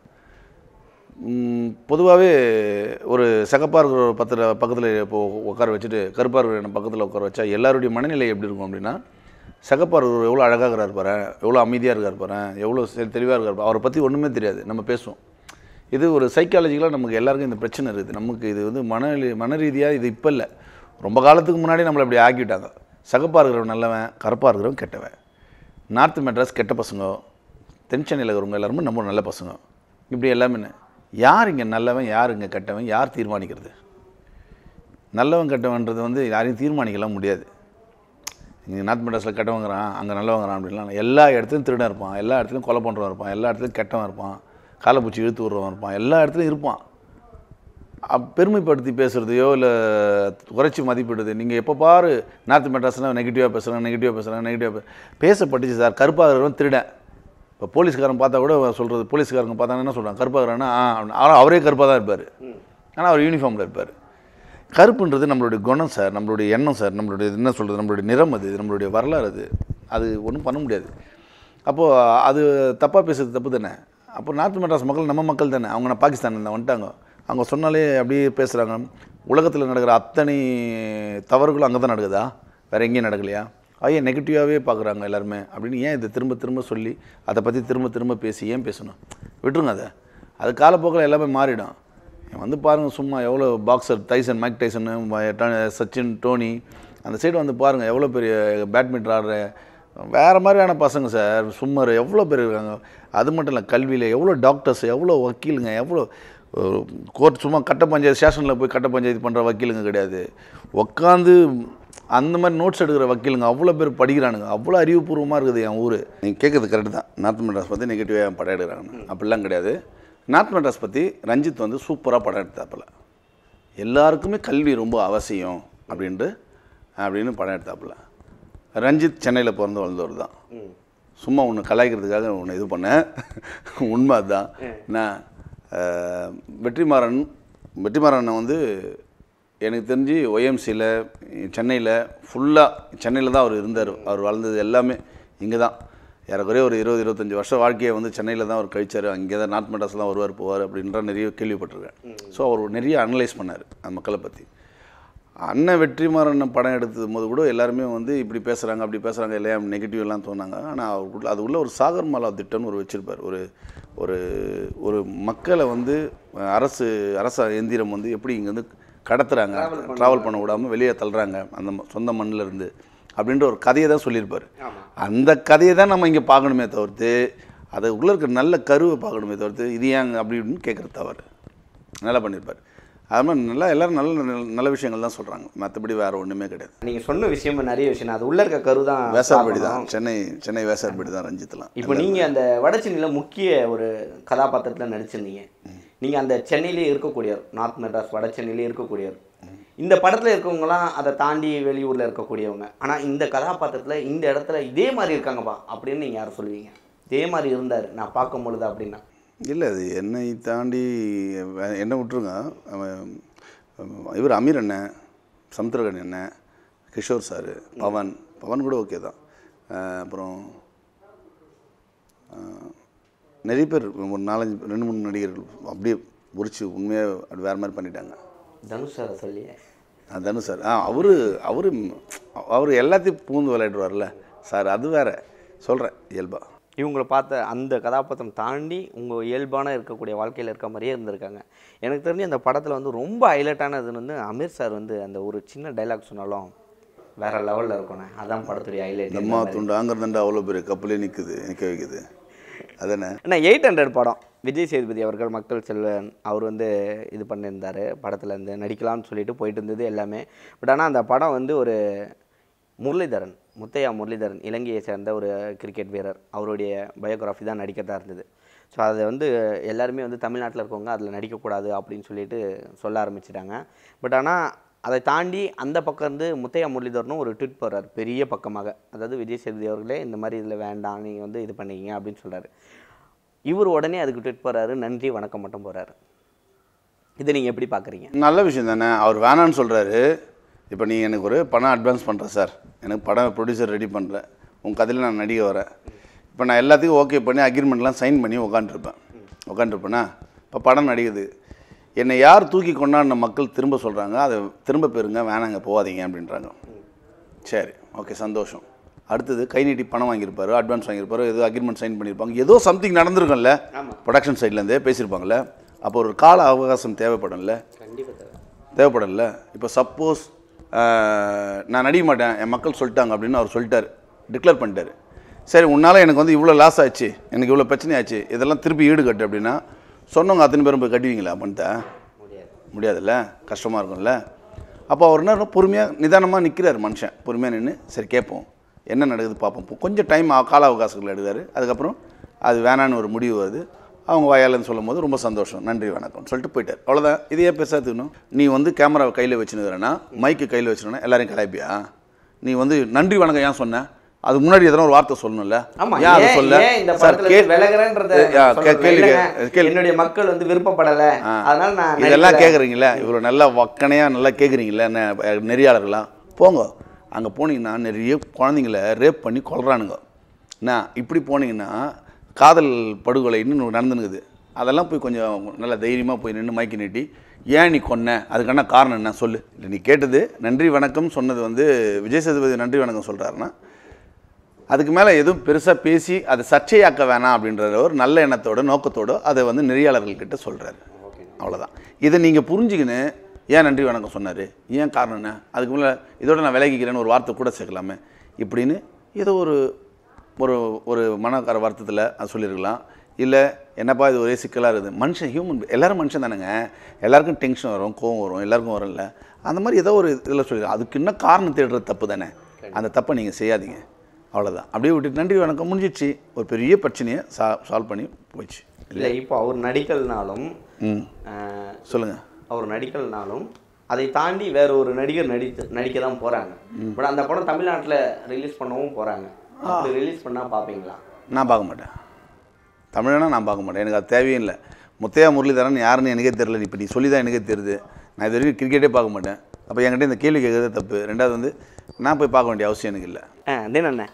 பொதுவாகவே ஒரு சகப்பாக இருக்கிற ஒரு பத்தில் பக்கத்தில் இப்போ உட்கார வச்சுட்டு கருப்பாக இருக்கிற பக்கத்தில் உட்கார வச்சா எல்லாருடைய மனநிலை எப்படி இருக்கும் அப்படின்னா, சகப்பாக இருக்கிற எவ்வளோ அழகாக இருப்பார், எவ்வளோ அமைதியாக இருக்கார் பாரு, எவ்வளோ தெளிவாக இருக்கார், அவரை பற்றி ஒன்றுமே தெரியாது, நம்ம பேசுவோம். இது ஒரு சைக்காலஜிக்கலாக நமக்கு எல்லாருக்கும் இந்த பிரச்சனை இருக்குது. நமக்கு இது வந்து மன மன ரீதியாக இது இப்போ இல்லை, ரொம்ப காலத்துக்கு முன்னாடி நம்மளை அப்படி ஆக்கிவிட்டாங்க. சகப்பாக இருக்கிறவன் நல்லவன், கருப்பாக இருக்கிறவன் கெட்டவன். நார்த் மெட்ராஸ் கெட்ட பசங்க, தென் சென்னையில் இருக்கிறவங்க எல்லாருமே நம்ம நல்ல பசங்க. இப்படி எல்லாமே என்ன யார் இங்கே நல்லவன், யார் இங்கே கெட்டவன், யார் தீர்மானிக்கிறது? நல்லவன் கெட்டவன்றது வந்து யாரையும் தீர்மானிக்கலாம் முடியாது. இங்கே நார்த் மெட்ராஸில் கெட்டவங்கிறான், அங்கே நல்லவங்கிறான் அப்படின்லாம் எல்லா இடத்துலையும் திருடன் இருப்பான், எல்லா இடத்துலையும் கொலை பண்ணுறவன் இருப்பான், எல்லா இடத்துலையும் கெட்டவன் இருப்பான், காலை பூச்சி இழுத்து விடுறவன் இருப்பான், எல்லா இடத்துலையும் இருப்பான். பெருமைப்படுத்தி பேசுகிறதையோ இல்லை குறைச்சி மதிப்பிடுது. நீங்கள் எப்போ பாரு நார்த் மெட்ராஸ்னால் நெகட்டிவாக பேசுகிறாங்க, நெகட்டிவாக பேசுகிறாங்க, நெகட்டிவாக பேசப்பட்டுச்சு சார். கருப்பாக இருக்கிறவன் திருடன். இப்போ போலீஸ்காரன் பார்த்தா கூட சொல்கிறது, போலீஸ்காரங்க பார்த்தாங்கன்னா என்ன சொல்கிறாங்க, கருப்பாகிறான்னா ஆனால் அவரே கருப்பாக தான் இருப்பார், ஆனால் அவர் யூனிஃபார்மில் இருப்பார். கருப்புன்றது நம்மளுடைய குணம் சார், நம்மளுடைய எண்ணம் சார், நம்மளுடைய என்ன சொல்கிறது, நம்மளுடைய நிறம், அது நம்மளுடைய வரலாறு, அது அது ஒன்றும் பண்ண முடியாது. அப்போது அது தப்பாக பேசுறது தப்பு தானே. அப்போ நார்த் மெட்ராஸ் மக்கள் நம்ம மக்கள் தானே, அவங்க நான் பாகிஸ்தான் தான் வந்துட்டாங்க, அவங்க சொன்னாலே அப்படியே பேசுகிறாங்க. உலகத்தில் நடக்கிற அத்தனை தவறுகளும் அங்கே தான் நடக்குதா, வேறு எங்கேயும் நடக்கலையா? ஐயா நெகட்டிவாகவே பார்க்குறாங்க எல்லாருமே அப்படின்னு ஏன் இதை திரும்ப திரும்ப சொல்லி அதை பற்றி திரும்ப திரும்ப பேசி ஏன் பேசணும்? விட்டுருங்க அதை. அது காலப்போக்கில் எல்லாமே மாறிடும். வந்து பாருங்கள், சும்மா எவ்வளோ boxer Tyson, Mike Tyson, Sachin, Dhoni, அந்த சைடு வந்து பாருங்கள் எவ்வளோ பெரிய பேட்மிண்டன் ஆடுற வேறு மாதிரியான பசங்க சார். சும்மர் எவ்வளோ பேர் இருக்காங்க. அது மட்டும் இல்லை, கல்வியில் எவ்வளோ டாக்டர்ஸ், எவ்வளோ வக்கீலுங்க, எவ்வளோ கோர்ட், சும்மா கட்ட பஞ்சாயத்து ஸ்டேஷனில் போய் கட்ட பஞ்சாயத்து பண்ணுற வக்கீலுங்க கிடையாது, உட்காந்து அந்த மாதிரி நோட்ஸ் எடுக்கிற வக்கீலுங்க அவ்வளோ பேர் படிக்கிறானுங்க. அவ்வளோ அறிவுபூர்வமாக இருக்குது என் ஊர். நீங்கள் கேட்குறது கரெக்டு தான். நார்த் மெட்ராஸ் பற்றி நெகட்டிவாக படம் எடுக்கிறாங்க அப்படிலாம் கிடையாது. நார்த் மெட்ராஸ் பற்றி ரஞ்சித் வந்து சூப்பராக படம் எடுத்தாப்பில். எல்லாருக்குமே கல்வி ரொம்ப அவசியம் அப்படின்ட்டு அப்படின்னு படம் எடுத்தாப்பில். ரஞ்சித் சென்னையில் பிறந்து வளர்ந்தவர் தான். சும்மா ஒன்று கலாய்க்கிறதுக்காக ஒன்று இது பண்ணேன், உண்மை அதுதான். நான் வெற்றிமாறன் வெற்றிமாறனை வந்து எனக்கு தெரிஞ்சு ஒய்எம்சியில் சென்னையில் ஃபுல்லாக சென்னையில் தான் அவர் இருந்தார். அவர் வளர்ந்தது எல்லாமே இங்கே தான். ஏறக்குறைய ஒரு இருபது இருபத்தஞ்சி வருஷம் வாழ்க்கையை வந்து சென்னையில் தான் அவர் கழிச்சார். அங்கே தான் நார்த் மெட்ராஸ்லாம் வருவார் போவார் அப்படின்ற நிறைய கேள்விப்பட்டிருக்கேன். ஸோ அவர் நிறைய அனலைஸ் பண்ணார் அந்த மக்களை பற்றி. அண்ணன் வெற்றிமாறன் படம் எடுத்தது போது கூட எல்லாருமே வந்து இப்படி பேசுகிறாங்க, அப்படி பேசுகிறாங்க, இல்லையா நெகட்டிவ் எல்லாம் தோணாங்க. ஆனால் அவருக்குள்ள அது உள்ள ஒரு சாகர்மாலா திட்டம்னு ஒரு வச்சுருப்பார். ஒரு ஒரு ஒரு மக்களை வந்து அரசு அரச எந்திரம் வந்து எப்படி இங்கே வந்து கடத்துறாங்க, ட்ராவல் பண்ண விடாமல் வெளியே தள்ளுறாங்க அந்த சொந்த மண்ணில் இருந்து அப்படின்ற ஒரு கதையை தான் சொல்லியிருப்பார். அந்த கதையை தான் நம்ம இங்கே பார்க்கணுமே தவிர்த்து அதை உள்ளே இருக்கிற நல்ல கருவை பார்க்கணுமே தவிர்த்து இது ஏங்க அப்படின்னு கேட்குறது தவறு. நல்லா பண்ணியிருப்பார். அது மாதிரி நல்லா எல்லோரும் நல்ல நல்ல விஷயங்கள் தான் சொல்கிறாங்க, மற்றபடி வேறு ஒன்றுமே கிடையாது. நீங்கள் சொன்ன விஷயம் நிறைய விஷயம், அது உள்ளே இருக்க கரு தான். வேசார்படி தான் சென்னை சென்னை வேசார்படி தான் ரஞ்சித்லாம். இப்போ நீங்கள் அந்த வட சென்னையில் முக்கிய ஒரு கதாபாத்திரத்தில் நடிச்சிருந்தீங்க. நீங்கள் அந்த சென்னையிலே இருக்கக்கூடியவர், நார்த் மெட்ராஸ் வட சென்னையிலே இருக்கக்கூடியவர். இந்த படத்தில் இருக்கவங்களாம் அதை தாண்டி வெளியூரில் இருக்கக்கூடியவங்க. ஆனால் இந்த கதாபாத்திரத்தில் இந்த இடத்துல இதே மாதிரி இருக்காங்கப்பா அப்படின்னு நீங்கள் யார் சொல்லுவீங்க? இதே மாதிரி இருந்தார் நான் பார்க்கும் பொழுது அப்படின்னா? இல்லை, அது என்னை தாண்டி என்ன விட்டுருங்க. இவர் அமீர் அண்ணன், சமுத்திரகன் அண்ணன், கிஷோர் சார், பவன் பவன் கூட ஓகே தான். அப்புறம் நிறைய பேர், ஒரு நாலஞ்சு ரெண்டு மூணு நடிகர்கள் அப்படியே உரிச்சு உண்மையாக அப்படி வேறு மாதிரி பண்ணிட்டாங்க. தனுஷ் சாரை சொல்லி தனுஷ் சார் ஆ அவரு அவரு அவர் எல்லாத்தையும் பூந்து விளையாடுவார்ல சார், அது வேறு சொல்கிறேன். இயல்பா இவங்களை பார்த்த அந்த கதாபாத்திரம் தாண்டி உங்கள் இயல்பான இருக்கக்கூடிய வாழ்க்கையில் இருக்க மாதிரியே இருந்திருக்காங்க. எனக்கு தெரிஞ்சு அந்த படத்தில் வந்து ரொம்ப ஹைலைட்டானது வந்து அமீர் சார் வந்து அந்த ஒரு சின்ன டைலாக் சொன்னாலும் வேறு லெவலில் இருக்கணும். அதான் படத்துடைய ஹைலைட். அம்மா துண்டு ஆங்கிறதுண்டா அவ்வளோ பெரிய கப்பலே நிற்குது, நிற்க வைக்குது. அதானே ஏன்னா எயிட் ஹண்ட்ரட் படம் விஜய் சேதுபதி அவர்கள் மக்கள் செல்வன் அவர் வந்து இது பண்ணியிருந்தார். படத்தில் இருந்து நடிக்கலாம்னு சொல்லிட்டு போயிட்டு இருந்தது எல்லாமே. பட் ஆனால் அந்த படம் வந்து ஒரு முரளிதரன், முத்தையா முரளிதரன், இலங்கையை சேர்ந்த ஒரு கிரிக்கெட் வீரர், அவருடைய பயோகிராஃபி தான் நடிக்கிறதா இருந்தது. ஸோ அதை வந்து எல்லாருமே வந்து தமிழ்நாட்டில் இருக்கவங்க அதில் நடிக்கக்கூடாது அப்படின்னு சொல்லிட்டு சொல்ல ஆரம்பிச்சிட்டாங்க. பட் ஆனால் அதை தாண்டி அந்த பக்கம் இருந்து முத்தையா முரளிதரனும் ஒரு ட்வீட் போடுறார் பெரிய பக்கமாக. அதாவது விஜய் சேதுபதி அவர்களே இந்த மாதிரி இதில் வேண்டாம், நீங்கள் வந்து இது பண்ணிக்கிங்க அப்படின்னு சொல்கிறாரு. இவர் உடனே அதுக்கு ட்வீட் போகிறாரு, நன்றி வணக்கம் மட்டும் போகிறாரு. இதை நீங்கள் எப்படி பார்க்குறீங்க? நல்ல விஷயம் தானே. அவர் வேணான்னு சொல்கிறாரு, இப்போ நீங்கள் எனக்கு ஒரு பணம் அட்வான்ஸ் பண்ணுறேன் சார், எனக்கு படம் ப்ரொடியூசர் ரெடி பண்ணுறேன், உங்கள் கதையில் நான் நடிக்க வரேன். இப்போ நான் எல்லாத்துக்கும் ஓகே பண்ணி அக்ரிமெண்ட்லாம் சைன் பண்ணி உட்காந்துருப்பேன் உட்காந்துருப்பேனா இப்போ படம் நடிக்குது. என்னை யார் தூக்கி கொண்டாடின மக்கள் திரும்ப சொல்கிறாங்க, அதை திரும்ப பெறுங்க, வேணாங்க, போகாதீங்க அப்படின்றாங்க. சரி, ஓகே, சந்தோஷம். அடுத்தது கை நீட்டி பணம் வாங்கியிருப்பாரு, அட்வான்ஸ் வாங்கியிருப்பாரு, ஏதோ அக்ரிமெண்ட் சைன் பண்ணியிருப்பாங்க, ஏதோ சம்திங் நடந்திருக்கும்ல, ப்ரொடக்ஷன் சைட்லேருந்தே பேசியிருப்பாங்கள்ல. அப்போ ஒரு கால அவகாசம் தேவைப்படும்ல, தேவைப்படல. இப்போ சப்போஸ் நான் நடிக்க மாட்டேன், என் மக்கள் சொல்லிட்டாங்க அப்படின்னு அவர் சொல்லிட்டார், டிக்ளேர் பண்ணிட்டார். சரி, உன்னால் எனக்கு வந்து இவ்வளோ லாஸ் ஆச்சு, எனக்கு இவ்வளோ பிரச்சனை ஆச்சு, இதெல்லாம் திருப்பி ஈடு கட்டு அப்படின்னா சொன்னவங்க அத்தனை பேரும் போய் கட்டுவீங்களா? பண்ணிட்டா முடியாதுல்ல, கஷ்டமாக இருக்கும்ல. அப்போ அவர் என்ன பொறுமையாக நிதானமாக நிற்கிறார் மனுஷன், பொறுமையாக நின்று சரி கேட்போம், என்ன நடக்குது பார்ப்போம். கொஞ்சம் டைம் கால அவகாசங்கள் எடுத்தார். அதுக்கப்புறம் அது வேணான்னு ஒரு முடிவு வருது. அவங்க வாயாலன்னு சொல்லும் போது ரொம்ப சந்தோஷம், நன்றி வணக்கம்னு சொல்லிட்டு போயிட்டார். அவ்வளோதான். இதையே பேசாதுக்கணும். நீ வந்து கேமராவை கையில் வச்சுருக்கிறேன்னா, மைக்கு கையில் வச்சுருன்னா எல்லாரையும் கலாய்ப்பியா? நீ வந்து நன்றி வணக்கம் ஏன் சொன்ன? அது முன்னாடி எதனா ஒரு வார்த்தை சொல்லணும்ல, ஏன் அதை சொல்ல? என்னுடைய மக்கள் வந்து விருப்பப்படலை, அதனால நான் இதெல்லாம் கேட்குறீங்களே, இவ்வளோ நல்லா வக்கனையாக நல்லா கேட்குறீங்களே நெறியாளர்கள்லாம். போங்க, அங்கே போனீங்கன்னா நிறைய குழந்தைங்கள ரேப் பண்ணி கொல்றானுங்க. என்ன இப்படி போனீங்கன்னா காதல் படுகொலை இன்னும் நடந்துனுக்குது. அதெல்லாம் போய் கொஞ்சம் நல்லா தைரியமாக போய் நின்று மைக்கி நீட்டி ஏன் நீ கொன்ன, அதுக்கான காரணம் என்ன சொல்லு. இல்லை, நீ கேட்டது நன்றி வணக்கம் சொன்னது வந்து விஜய் சேதுபதி நன்றி வணக்கம் சொல்கிறாருன்னா அதுக்கு மேலே எதுவும் பெருசாக பேசி அதை சர்ச்சையாக்க வேணாம் அப்படின்ற ஒரு நல்ல எண்ணத்தோட நோக்கத்தோடு அதை வந்து நெறியாளர்கள்கிட்ட சொல்கிறாரு. அவ்வளோதான். இதை நீங்கள் புரிஞ்சுக்கின்னு ஏன் நன்றி வணக்கம் சொன்னார், ஏன் காரணம் என்ன, அதுக்கு மேலே இதோட நான் விலகிக்கிறேன்னு ஒரு வார்த்தை கூட சேர்க்கலாமே இப்படின்னு ஏதோ ஒரு ஒரு ஒரு மனக்கார வருத்தத்தில் அது சொல்லியிருக்கலாம். இல்லை என்னப்பா இது ஒரே சிக்கலாக இருக்குது, மனுஷன் ஹியூமன், எல்லோரும் மனுஷன் தானேங்க, எல்லாருக்கும் டென்ஷன் வரும், கோவம் வரும், எல்லாருக்கும் வரல. அந்த மாதிரி ஏதோ ஒரு இதில் சொல்லிடுறோம். அதுக்கு இன்னும் காரணம் தேடுறது தப்பு தானே, அந்த தப்பை நீங்கள் செய்யாதீங்க. அவ்வளோதான். அப்படியே விட்டுட்டு நன்றி வணக்கம் முடிஞ்சிடுச்சு. ஒரு பெரிய பிரச்சனையை சா சால்வ் பண்ணி போயிடுச்சு. இல்லை, இப்போ அவர் நடிக்கல்னாலும் சொல்லுங்கள், அவர் நடிக்கல்னாலும் அதை தாண்டி வேற ஒரு நடிகர் நடித்து நடிக்க தான் போகிறாங்க. பட் அந்த படம் தமிழ்நாட்டில் ரிலீஸ் பண்ணவும் போகிறாங்க. அப்படி ரிலீஸ் பண்ணால் பார்ப்பீங்களா? நான் பார்க்க மாட்டேன். தமிழனா நான் பார்க்க மாட்டேன், எனக்கு அது தேவையும் இல்லை. முத்தையா முரளிதரன் யாருன்னு எனக்கே தெரியல, இப்போ நீ சொல்லி தான் எனக்கே தெரியுது. நான் இது வரைக்கும் கிரிக்கெட்டே பார்க்க மாட்டேன். அப்போ என்கிட்ட இந்த கேள்வி கேட்குறதே தப்பு. ரெண்டாவது வந்து நான் போய் பார்க்க வேண்டிய அவசியம் எனக்கு இல்லை. தென்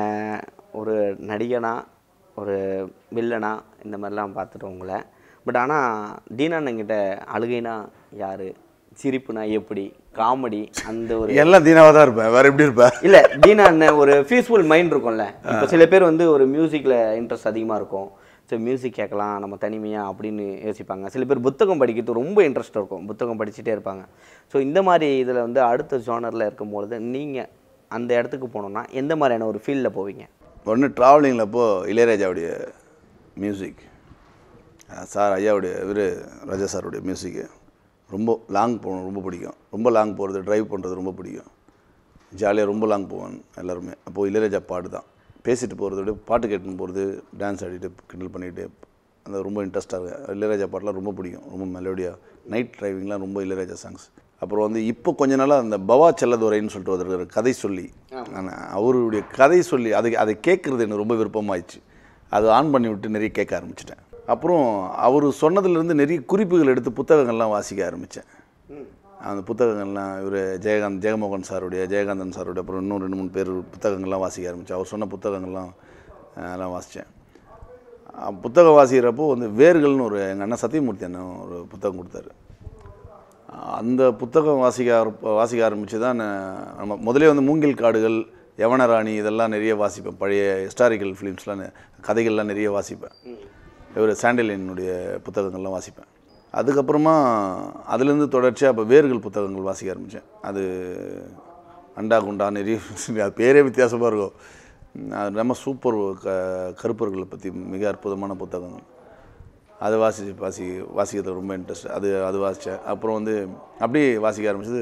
ஒரு நடிகனா ஒரு வில்லனா இந்த மாதிரிலாம் பார்த்துட்டு உங்களை, பட் ஆனால் தீனாண்ணங்கிட்ட அழுகைனா யார், சிரிப்புனா எப்படி, காமெடி அந்த ஒரு எல்லாம் தீனாவாக தான் இருப்பேன், வேறு எப்படி இருப்பேன்? இல்லை, தீனா அண்ணன் ஒரு பீஸ்ஃபுல் மைண்ட் இருக்கும்ல. இப்போ சில பேர் வந்து ஒரு மியூசிக்கில் இன்ட்ரெஸ்ட் அதிகமாக இருக்கும், ஸோ மியூசிக் கேட்கலாம் நம்ம தனிமையாக அப்படின்னு யோசிப்பாங்க. சில பேர் புத்தகம் படிக்கிறது ரொம்ப இன்ட்ரெஸ்ட் இருக்கும், புத்தகம் படிச்சுட்டே இருப்பாங்க. ஸோ இந்த மாதிரி இதில் வந்து அடுத்த ஜானரில் இருக்கும்பொழுது நீங்கள் அந்த இடத்துக்கு போனோன்னா எந்த மாதிரியான ஒரு ஃபீல்டில் போவீங்க? ஒன்று ட்ராவலிங்கில் அப்போது இளையராஜாவுடைய மியூசிக், சார் ஐயாவுடைய இவர் ராஜா சாருடைய மியூசிக்கு ரொம்ப லாங் போகணும் ரொம்ப பிடிக்கும். ரொம்ப லாங் போகிறது, ட்ரைவ் பண்ணுறது ரொம்ப பிடிக்கும். ஜாலியாக ரொம்ப லாங் போவேன் எல்லாருமே. அப்போது இளையராஜா பாட்டு தான், பேசிட்டு போகிறத விட பாட்டு கேட்டுன்னு போகிறது, டான்ஸ் ஆடிட்டு கிண்டல் பண்ணிவிட்டு அந்த ரொம்ப இன்ட்ரெஸ்ட்டாக இருக்குது. இளையராஜா பாட்டெலாம் ரொம்ப பிடிக்கும், ரொம்ப மெலோடியாக. நைட் ட்ரைவிங்லாம் ரொம்ப இளையராஜா சாங்ஸ். அப்புறம் வந்து இப்போ கொஞ்ச நாளாக அந்த பவா செல்லதுரைன்னு சொல்லிட்டு ஒருத்தர் கதை சொல்லி, அவருடைய கதை சொல்லி அதை அதை கேட்குறது எனக்கு ரொம்ப விருப்பமாகிடுச்சு. அதை ஆன் பண்ணி விட்டு நிறைய கேட்க ஆரம்பிச்சிட்டேன். அப்புறம் அவர் சொன்னதுலேருந்து நிறைய குறிப்புகள் எடுத்து புத்தகங்கள்லாம் வாசிக்க ஆரம்பித்தேன். அந்த புத்தகங்கள்லாம் இவர் ஜெயகாந்த் ஜெயமோகன் சாருடைய, ஜெயகாந்தன் சாருடைய, அப்புறம் இன்னும் ரெண்டு மூணு பேர் புத்தகங்கள்லாம் வாசிக்க ஆரம்பித்தேன். அவர் சொன்ன புத்தகங்கள்லாம் எல்லாம் வாசித்தேன். புத்தகம் வாசிக்கிறப்போ வந்து வேர்கள்னு ஒரு எங்கள் அண்ணன் சத்தியமூர்த்தி அண்ணன் ஒரு புத்தகம் கொடுத்தாரு. அந்த புத்தகம் வாசிக்க வாசிக்க ஆரம்பித்து தான் நம்ம முதலே வந்து மூங்கில் காடுகள், யவனராணி இதெல்லாம் நிறைய வாசிப்பேன். பழைய ஹிஸ்டாரிக்கல் ஃபிலிம்ஸ்லாம் கதைகள்லாம் நிறைய வாசிப்பேன். இவர் சாண்டிலினுடைய புத்தகங்கள்லாம் வாசிப்பேன். அதுக்கப்புறமா அதுலேருந்து தொடர்ச்சியாக இப்போ வேர்கள் புத்தகங்கள் வாசிக்க ஆரம்பித்தேன். அது அண்டா குண்டா நிறைய, அது பேரே வித்தியாசமாக இருக்கும். அது நம்ம சூப்பர் க கருப்பர்களை பற்றி மிக அற்புதமான புத்தகங்கள். அதை வாசி வாசி வாசிக்கிறது ரொம்ப இன்ட்ரெஸ்ட். அது அது வாசித்தேன். அப்புறம் வந்து அப்படியே வாசிக்க ஆரம்பிச்சது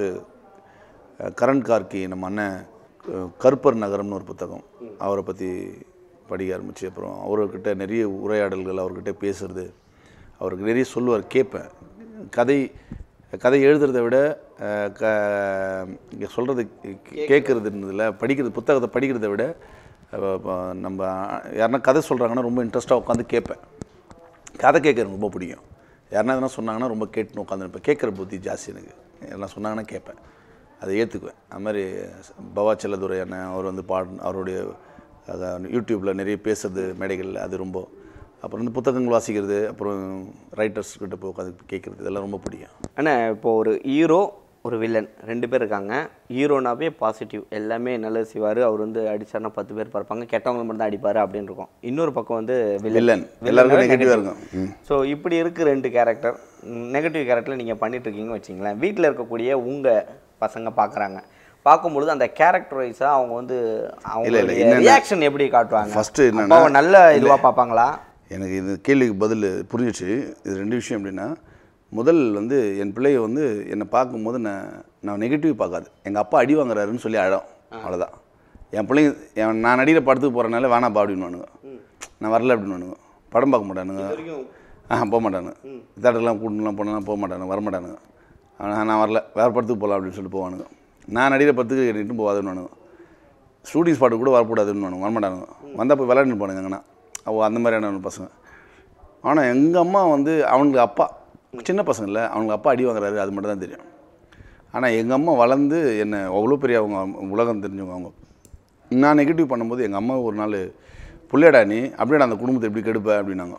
கரண் கார்கி, நம்ம அண்ணன் கருப்பர் நகரம்னு ஒரு புத்தகம், அவரை பற்றி படிக்க ஆரம்பித்து அப்புறம் அவர்கிட்ட நிறைய உரையாடல்கள், அவர்கிட்ட பேசுகிறது, அவருக்கு நிறைய சொல்லுவார், கேட்பேன். கதை கதை எழுதுறதை விட க இங்கே சொல்கிறது கேட்குறதுன்றதில் படிக்கிறது, புத்தகத்தை படிக்கிறத விட நம்ம யாருன்னா கதை சொல்கிறாங்கன்னா ரொம்ப இன்ட்ரெஸ்ட்டாக உட்காந்து கேட்பேன். கதை கேட்குறது ரொம்ப பிடிக்கும். யாருன்னா எதனா சொன்னாங்கன்னா ரொம்ப கேட்டுன்னு உட்காந்துருப்பேன். கேட்குற புத்தி ஜாஸ்தி எனக்கு. எல்லாம் சொன்னாங்கன்னா கேட்பேன். அதை ஏற்றுக்குவேன். அது மாதிரி பவா செல்லதுரை அண்ணன் அவர் வந்து பாடு அவருடைய யூடியூப்பில் நிறைய பேசுறது மேடைகளில் அது ரொம்ப, அப்புறம் வந்து புத்தகங்கள் வாசிக்கிறது, அப்புறம் ரைட்டர்ஸ்கிட்ட போய் உட்காந்து கேட்குறது, இதெல்லாம் ரொம்ப பிடிக்கும். ஆனால் இப்போது ஒரு ஹீரோ ஒரு வில்லன் ரெண்டு பேர் இருக்காங்க. ஹீரோனாவே பாசிட்டிவ், எல்லாமே நல்லது செய்வார், அவர் வந்து அடிச்சார்னா பத்து பேர் பார்ப்பாங்க, கெட்டவங்களை மட்டும் தான் அடிப்பார் அப்படின்னு இருக்கும். இன்னொரு பக்கம் வந்து வில்லன் எல்லாருக்கும் நெகட்டிவாக இருக்கும். ஸோ இப்படி இருக்குது ரெண்டு கேரக்டர். நெகட்டிவ் கேரக்டரில் நீங்கள் பண்ணிட்டுருக்கீங்கன்னு வச்சிங்களேன். வீட்டில் இருக்கக்கூடிய உங்கள் பசங்க பார்க்குறாங்க, பார்க்கும்பொழுது அந்த கேரக்டர் வைஸாக அவங்க வந்து அவங்க ரியாக்ஷன் எப்படி காட்டுவாங்க? ஃபஸ்ட்டு என்னன்னா நல்ல இதுவாக பார்ப்பாங்களா? எனக்கு இந்த கேள்விக்கு பதில் புரிஞ்சிச்சு. இது ரெண்டு விஷயம். எப்படின்னா, முதல் வந்து என் பிள்ளைய வந்து என்னை பார்க்கும்போது நான் நான் நெகட்டிவ் பார்க்காது, எங்கள் அப்பா அடி வாங்குறாருன்னு சொல்லி அழம், அவ்வளோதான். என் பிள்ளைங்க என் நான் நடிகிற படத்துக்கு போகிறனால வேணாப்பா அப்படின்னுவானுங்க, நான் வரல அப்படின்னுவானுங்க. படம் பார்க்க மாட்டானுங்க, ஆ போக மாட்டானுங்க, தேட்டர்லாம் கூட்டலாம் போனால் போக மாட்டானுங்க, வர மாட்டானுங்க. ஆனால் நான் வரல, வேறு படத்துக்கு போகலாம் அப்படின்னு சொல்லிட்டு போவானுங்க. நான் நடிகிற படத்துக்கு என்கிட்டும் போகாதுன்னு, ஷூட்டிங் ஸ்பாட்டு கூட வரக்கூடாதுன்னு வரமாட்டானுங்க. வந்தால் போய் விளையாண்டு போனாங்க எங்கன்னா அவ அந்த மாதிரியான பசங்க. ஆனால் எங்கள் அம்மா வந்து அவனுக்கு அப்பா சின்ன பசங்க இல்லை, அவனுக்கு அப்பா அடி வாங்குறாரு, அது மட்டும் தான் தெரியும். ஆனால் எங்கள் அம்மா வளர்ந்து என்னை அவ்வளோ பெரிய அவங்க உலகம் தெரிஞ்சவங்க. அவங்க நான் நெகட்டிவ் பண்ணும்போது எங்கள் அம்மா ஒரு நாள் புள்ளையடா நீ அப்படியே அந்த குடும்பத்தை எப்படி கெடுப்ப அப்படின்னாங்க.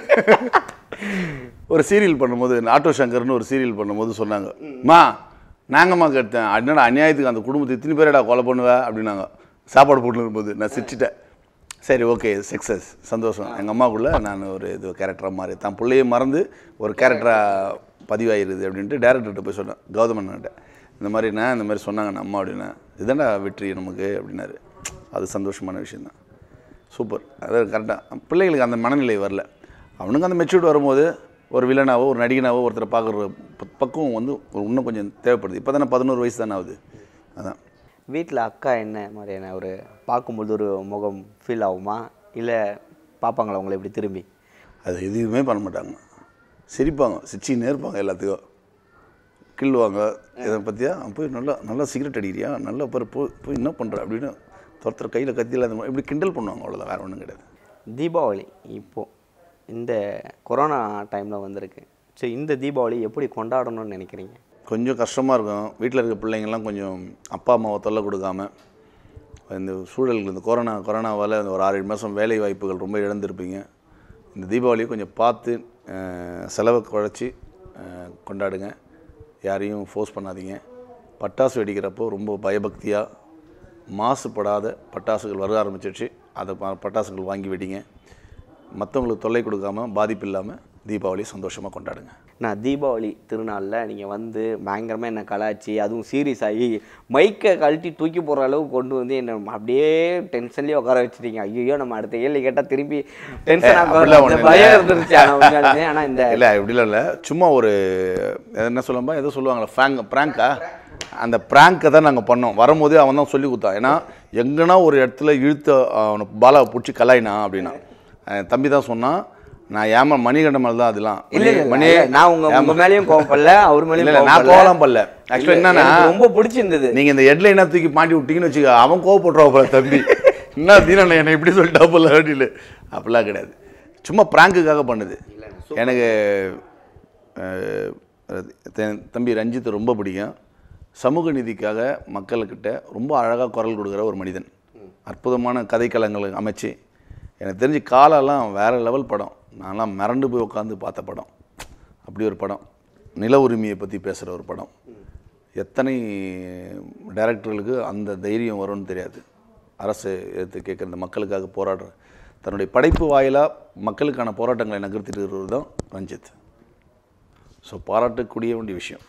ஒரு சீரியல் பண்ணும்போது ஆட்டோ சங்கர்னு ஒரு சீரியல் பண்ணும்போது சொன்னாங்க, மா நாங்கம்மா கெடுத்தேன், என்னடா அநியாயத்துக்கு அந்த குடும்பத்தை இத்தனை பேரடா கொலை பண்ணுவேன் அப்படின்னாங்க. சாப்பாடு போட்டு இருக்கும்போது நான் சிரிச்சிட்டேன். சரி, ஓகே, சக்ஸஸ், சந்தோஷம். எங்கள் அம்மாவுக்குள்ளே நான் ஒரு இது கேரக்டராக மாறி தான் பிள்ளையை மறந்து ஒரு கேரக்டராக பதிவாயிருது அப்படின்ட்டு டேரக்டர்கிட்ட போய் சொன்னேன், கௌதமன்கிட்ட. இந்த மாதிரி நான் இந்த மாதிரி சொன்னாங்க நம்ம அப்படின்னா, இதுதான்டா வெற்றி நமக்கு அப்படின்னாரு. அது சந்தோஷமான விஷயந்தான். சூப்பர். அதாவது கரெக்டாக பிள்ளைகளுக்கு அந்த மனநிலை வரல. அவனுக்கு அந்த மெச்சூர்ட் வரும்போது ஒரு வில்லனாவோ ஒரு நடிகனாவோ ஒருத்தரை பார்க்குற பக்குவம் வந்து இன்னும் கொஞ்சம் தேவைப்படுது. இப்போ தானே பதினோரு வயசு தானே ஆகுது. அதான். வீட்டில் அக்கா என்ன மாதிரியான ஒரு பார்க்கும்போது ஒரு முகம் ஃபீல் ஆகுமா, இல்லை பார்ப்பாங்களா உங்களை இப்படி திரும்பி? அது எதுவுமே பண்ண மாட்டாங்க, சிரிப்பாங்க, சிரிச்சின்னே இருப்பாங்க, எல்லாத்துக்கும் கிள்ளுவாங்க. இதை பற்றியா போய் நல்லா நல்லா சிகரெட் அடிக்கிறியா, நல்லா போய் போய் போய் என்ன பண்ணுற அப்படின்னு ஒருத்தர் கையில் கத்தியில் அந்த மாதிரி இப்படி கிண்டல் பண்ணுவாங்க, அவ்வளோதான், வேறு ஒன்றும் கிடையாது. தீபாவளி இப்போது இந்த கொரோனா டைமில் வந்திருக்கு. ஸோ இந்த தீபாவளி எப்படி கொண்டாடணும்னு நினைக்கிறீங்க? கொஞ்சம் கஷ்டமாக இருக்கும். வீட்டில் இருக்க பிள்ளைங்கள்லாம் கொஞ்சம் அப்பா அம்மாவை தொல்லை கொடுக்காம, இந்த சூழலுக்கு இந்த கொரோனா கொரோனாவால் இந்த ஒரு ஆறு ஏழு மாதம் வேலை வாய்ப்புகள் ரொம்ப இழந்திருப்பீங்க. இந்த தீபாவளியை கொஞ்சம் பார்த்து செலவை குறைச்சி கொண்டாடுங்க. யாரையும் ஃபோர்ஸ் பண்ணாதீங்க. பட்டாசு வெடிக்கிறப்போ ரொம்ப பயபக்தியாக மாசுபடாத பட்டாசுகள் வர ஆரம்பிச்சிடுச்சு, அதை பட்டாசுகள் வாங்கி வெடிங்க. மற்றவங்களுக்கு தொல்லை கொடுக்காமல் பாதிப்பு இல்லாமல் தீபாவளி சந்தோஷமாக கொண்டாடுங்க. நான் தீபாவளி திருநாளில் நீங்கள் வந்து பயங்கரமாக என்னை கலாய்ச்சி, அதுவும் சீரியஸ் ஆகி மைக்கை கழட்டி தூக்கி போகிற அளவுக்கு கொண்டு வந்து என்னை அப்படியே டென்ஷன்லேயே உட்கார வச்சுட்டீங்க. ஐயோ நம்ம அடுத்த கேள்வி கேட்டால் திருப்பி டென்ஷன் பயம் இருந்துருச்சு. ஆனால் இந்த இல்லை இப்படிலாம் இல்லை, சும்மா ஒரு என்ன சொல்லம்பா எதோ சொல்லுவாங்களா ஃப்ராங்க் ப்ராங்கா, அந்த ப்ராங்கை தான் நாங்கள் பண்ணோம். வரும்போது அவன் தான் சொல்லி கொடுத்தான். ஏன்னா எங்கன்னா ஒரு இடத்துல இழுத்த அவனை பாலாவை பிடிச்சி கலாயினா அப்படின்னா தம்பி தான் சொன்னான். நான் ஏமா மணிகண்ட மேலே தான் அதெல்லாம் மணி நான் உங்க உங்க மேலேயும் கோவப்படல, அவர் மேலேயும் நான் கோவம் பண்ணல. ஆக்சுவலாக என்னன்னா ரொம்ப பிடிச்சிருந்தது, நீங்கள் இந்த ஹெட்லைனா தூக்கி மாட்டி விட்டீங்கன்னு வச்சுக்க, அவன் கோவப்படுறா போல தம்பி, என்ன தீனா என்னை இப்படி சொல்லிட்டா போல அப்படின்னு. அப்படிலாம் கிடையாது, சும்மா ப்ராங்குக்காக பண்ணுது. எனக்கு தம்பி ரஞ்சித் ரொம்ப பிடிக்கும். சமூக நீதிக்காக மக்கள்கிட்ட ரொம்ப அழகாக குரல் கொடுக்குற ஒரு மனிதன். அற்புதமான கதைக்களங்களை அமைச்சு, எனக்கு தெரிஞ்சு காலெல்லாம் வேறு லெவல் படம். நான்லாம் மிரண்டு போய் உட்காந்து பார்த்த படம். அப்படி ஒரு படம். நில உரிமையை பற்றி பேசுகிற ஒரு படம். எத்தனை டைரக்டர்களுக்கு அந்த தைரியம் வரும்னு தெரியாது. அரசு எடுத்து கேட்குற இந்த மக்களுக்காக போராடுற தன்னுடைய படைப்பு வாயிலாக மக்களுக்கான போராட்டங்களை நகர்த்திட்டு இருக்கிறது தான் ரஞ்சித். ஸோ பாராட்டக்கூடிய வேண்டிய விஷயம்.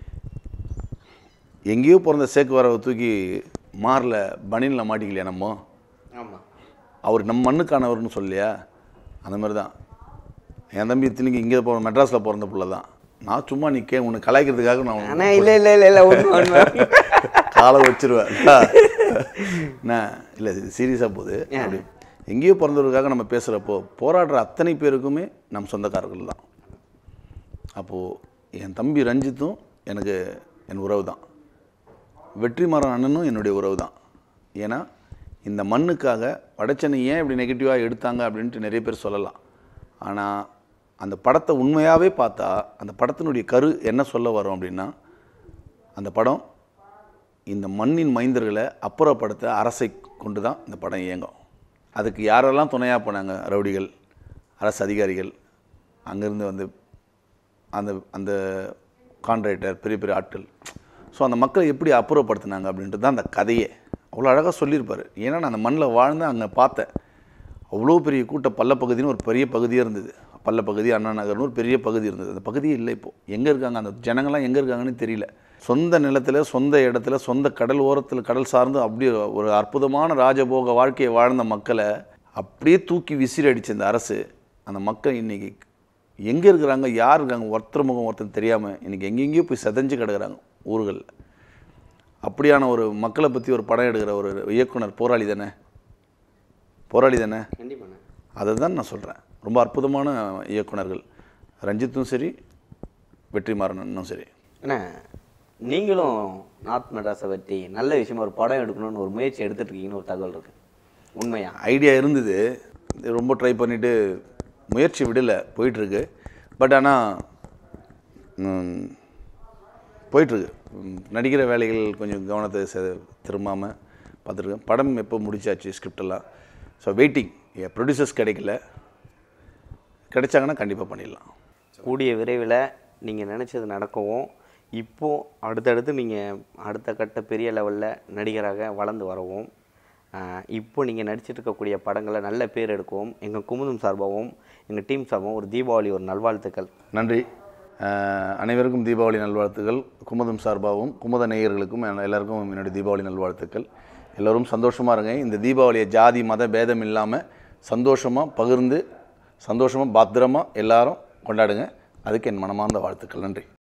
எங்கேயோ பிறந்த சேக்கு வரவை தூக்கி மாரில் பனியில் மாட்டிக்கலையா நம்ம? ஆமாம், அவர் நம்ம மண்ணுக்கானவர்னு சொல்லியா? அந்த மாதிரி தான் என் தம்பி திணிக்கு இங்கே போ மெட்ராஸில் பிறந்த பிள்ளை தான். நான் சும்மா நிற்க உன்னை கலாய்க்கிறதுக்காக நான் இல்லை இல்லை இல்லை இல்லை காலை வச்சிருவேன். என்ன இல்லை, சீரியஸாக போகுது. அப்படி எங்கேயோ பிறந்தவருக்காக நம்ம பேசுகிறப்போ போராடுற அத்தனை பேருக்குமே நம் சொந்தக்காரர்கள் தான். அப்போது என் தம்பி ரஞ்சித்தும் எனக்கு என் உறவு தான். வெற்றிமாறன் அண்ணனும் என்னுடைய உறவு தான். ஏன்னா இந்த மண்ணுக்காக வடச்சென்னை ஏன் இப்படி நெகட்டிவாக எடுத்தாங்க அப்படின்ட்டு நிறைய பேர் சொல்லலாம். ஆனால் அந்த படத்தை உண்மையாகவே பார்த்தா அந்த படத்தினுடைய கரு என்ன சொல்ல வரும் அப்படின்னா, அந்த படம் இந்த மண்ணின் மைந்தர்களை அப்புறப்படுத்த அரசை கொண்டு தான் இந்த படம் இயங்கும். அதுக்கு யாரெல்லாம் துணையாக போனாங்க? ரவுடிகள், அரசு அதிகாரிகள், அங்கேருந்து வந்து அந்த அந்த கான்ட்ராக்டர், பெரிய பெரிய ஆட்கள். ஸோ அந்த மக்களை எப்படி அப்புறப்படுத்தினாங்க அப்படின்றது தான் அந்த கதையே. அவ்வளோ அழகாக சொல்லியிருப்பார். ஏன்னா நான் அந்த மண்ணில் வாழ்ந்து அங்கே பார்த்தேன். அவ்வளோ பெரிய கூட்ட பள்ளப்பகுதின்னு ஒரு பெரிய பகுதியாக இருந்தது. பள்ளப்பகுதி, அண்ணா நகர்னு ஒரு பெரிய பகுதி இருந்தது. அந்த பகுதியே இல்லை இப்போது. எங்கே இருக்காங்க அந்த ஜனங்கள்லாம்? எங்கே இருக்காங்கன்னு தெரியல. சொந்த நிலத்தில், சொந்த இடத்துல, சொந்த கடல் ஓரத்தில், கடல் சார்ந்து அப்படியே ஒரு அற்புதமான ராஜபோக வாழ்க்கையை வாழ்ந்த மக்களை அப்படியே தூக்கி விசிறி அடித்த இந்த அரசு அந்த மக்கள் இன்றைக்கி எங்கே இருக்கிறாங்க, யார் இருக்காங்க, ஒருத்தர் முகம் ஒருத்தர் தெரியாமல் இன்றைக்கி எங்கெங்கேயோ போய் செதஞ்சு கிடக்கிறாங்க ஊர்களில். அப்படியான ஒரு மக்களை பற்றி ஒரு படம் எடுக்கிற ஒரு இயக்குனர் போராளி தானே, போராளி தானே. கண்டிப்பாண்ணே. அதை தான் நான் சொல்கிறேன். ரொம்ப அற்புதமான இயக்குனர்கள், ரஞ்சித்தும் சரி, வெற்றிமாறனும் சரி. அண்ணா, நீங்களும் நார்த் மெட்ராஸை பற்றி நல்ல விஷயமா ஒரு படம் எடுக்கணும்னு ஒரு முயற்சி எடுத்துகிட்டு இருக்கீங்கன்னு ஒரு தகவல் இருக்குது. உண்மையா? ஐடியா இருந்தது, ரொம்ப ட்ரை பண்ணிவிட்டு முயற்சி விடலை, போயிட்டுருக்கு. பட் ஆனால் போயிட்டுருக்கு. நடிக்கிற வேலைகள் கொஞ்சம் கவனத்தை செ திரும்பாமல் பார்த்துருக்கேன். படம் எப்போ முடிச்சாச்சு ஸ்கிரிப்டெல்லாம். So waiting. ப்ரொடியூசர்ஸ் கிடைக்கல, கிடைச்சாங்கன்னா கண்டிப்பாக பண்ணிடலாம். கூடிய விரைவில் நீங்கள் நினச்சது நடக்கவும், இப்போது அடுத்தடுத்து நீங்கள் அடுத்த கட்ட பெரிய லெவலில் நடிகராக வளர்ந்து வரவும், இப்போ நீங்கள் நடிச்சிட்டு இருக்கக்கூடிய படங்களை நல்ல பேர் எடுக்கவும் எங்கள் குமுதம் சார்பாகவும் எங்கள் டீம் சார்பாகவும் ஒரு தீபாவளி ஒரு நல்வாழ்த்துக்கள். நன்றி. அனைவருக்கும் தீபாவளி நல்வாழ்த்துக்கள். குமுதம் சார்பாகவும் குமுத நேயர்களுக்கும் எல்லாருக்கும் என்னுடைய தீபாவளி நல்வாழ்த்துக்கள். எல்லோரும் சந்தோஷமாக இருங்க. இந்த தீபாவளியை ஜாதி மத பேதம் இல்லாமல் சந்தோஷமாக பகிர்ந்து சந்தோஷமாக பத்திரமாக எல்லாரும் கொண்டாடுங்க. அதுக்கு என் மனமார்ந்த வாழ்த்துக்கள். நன்றி.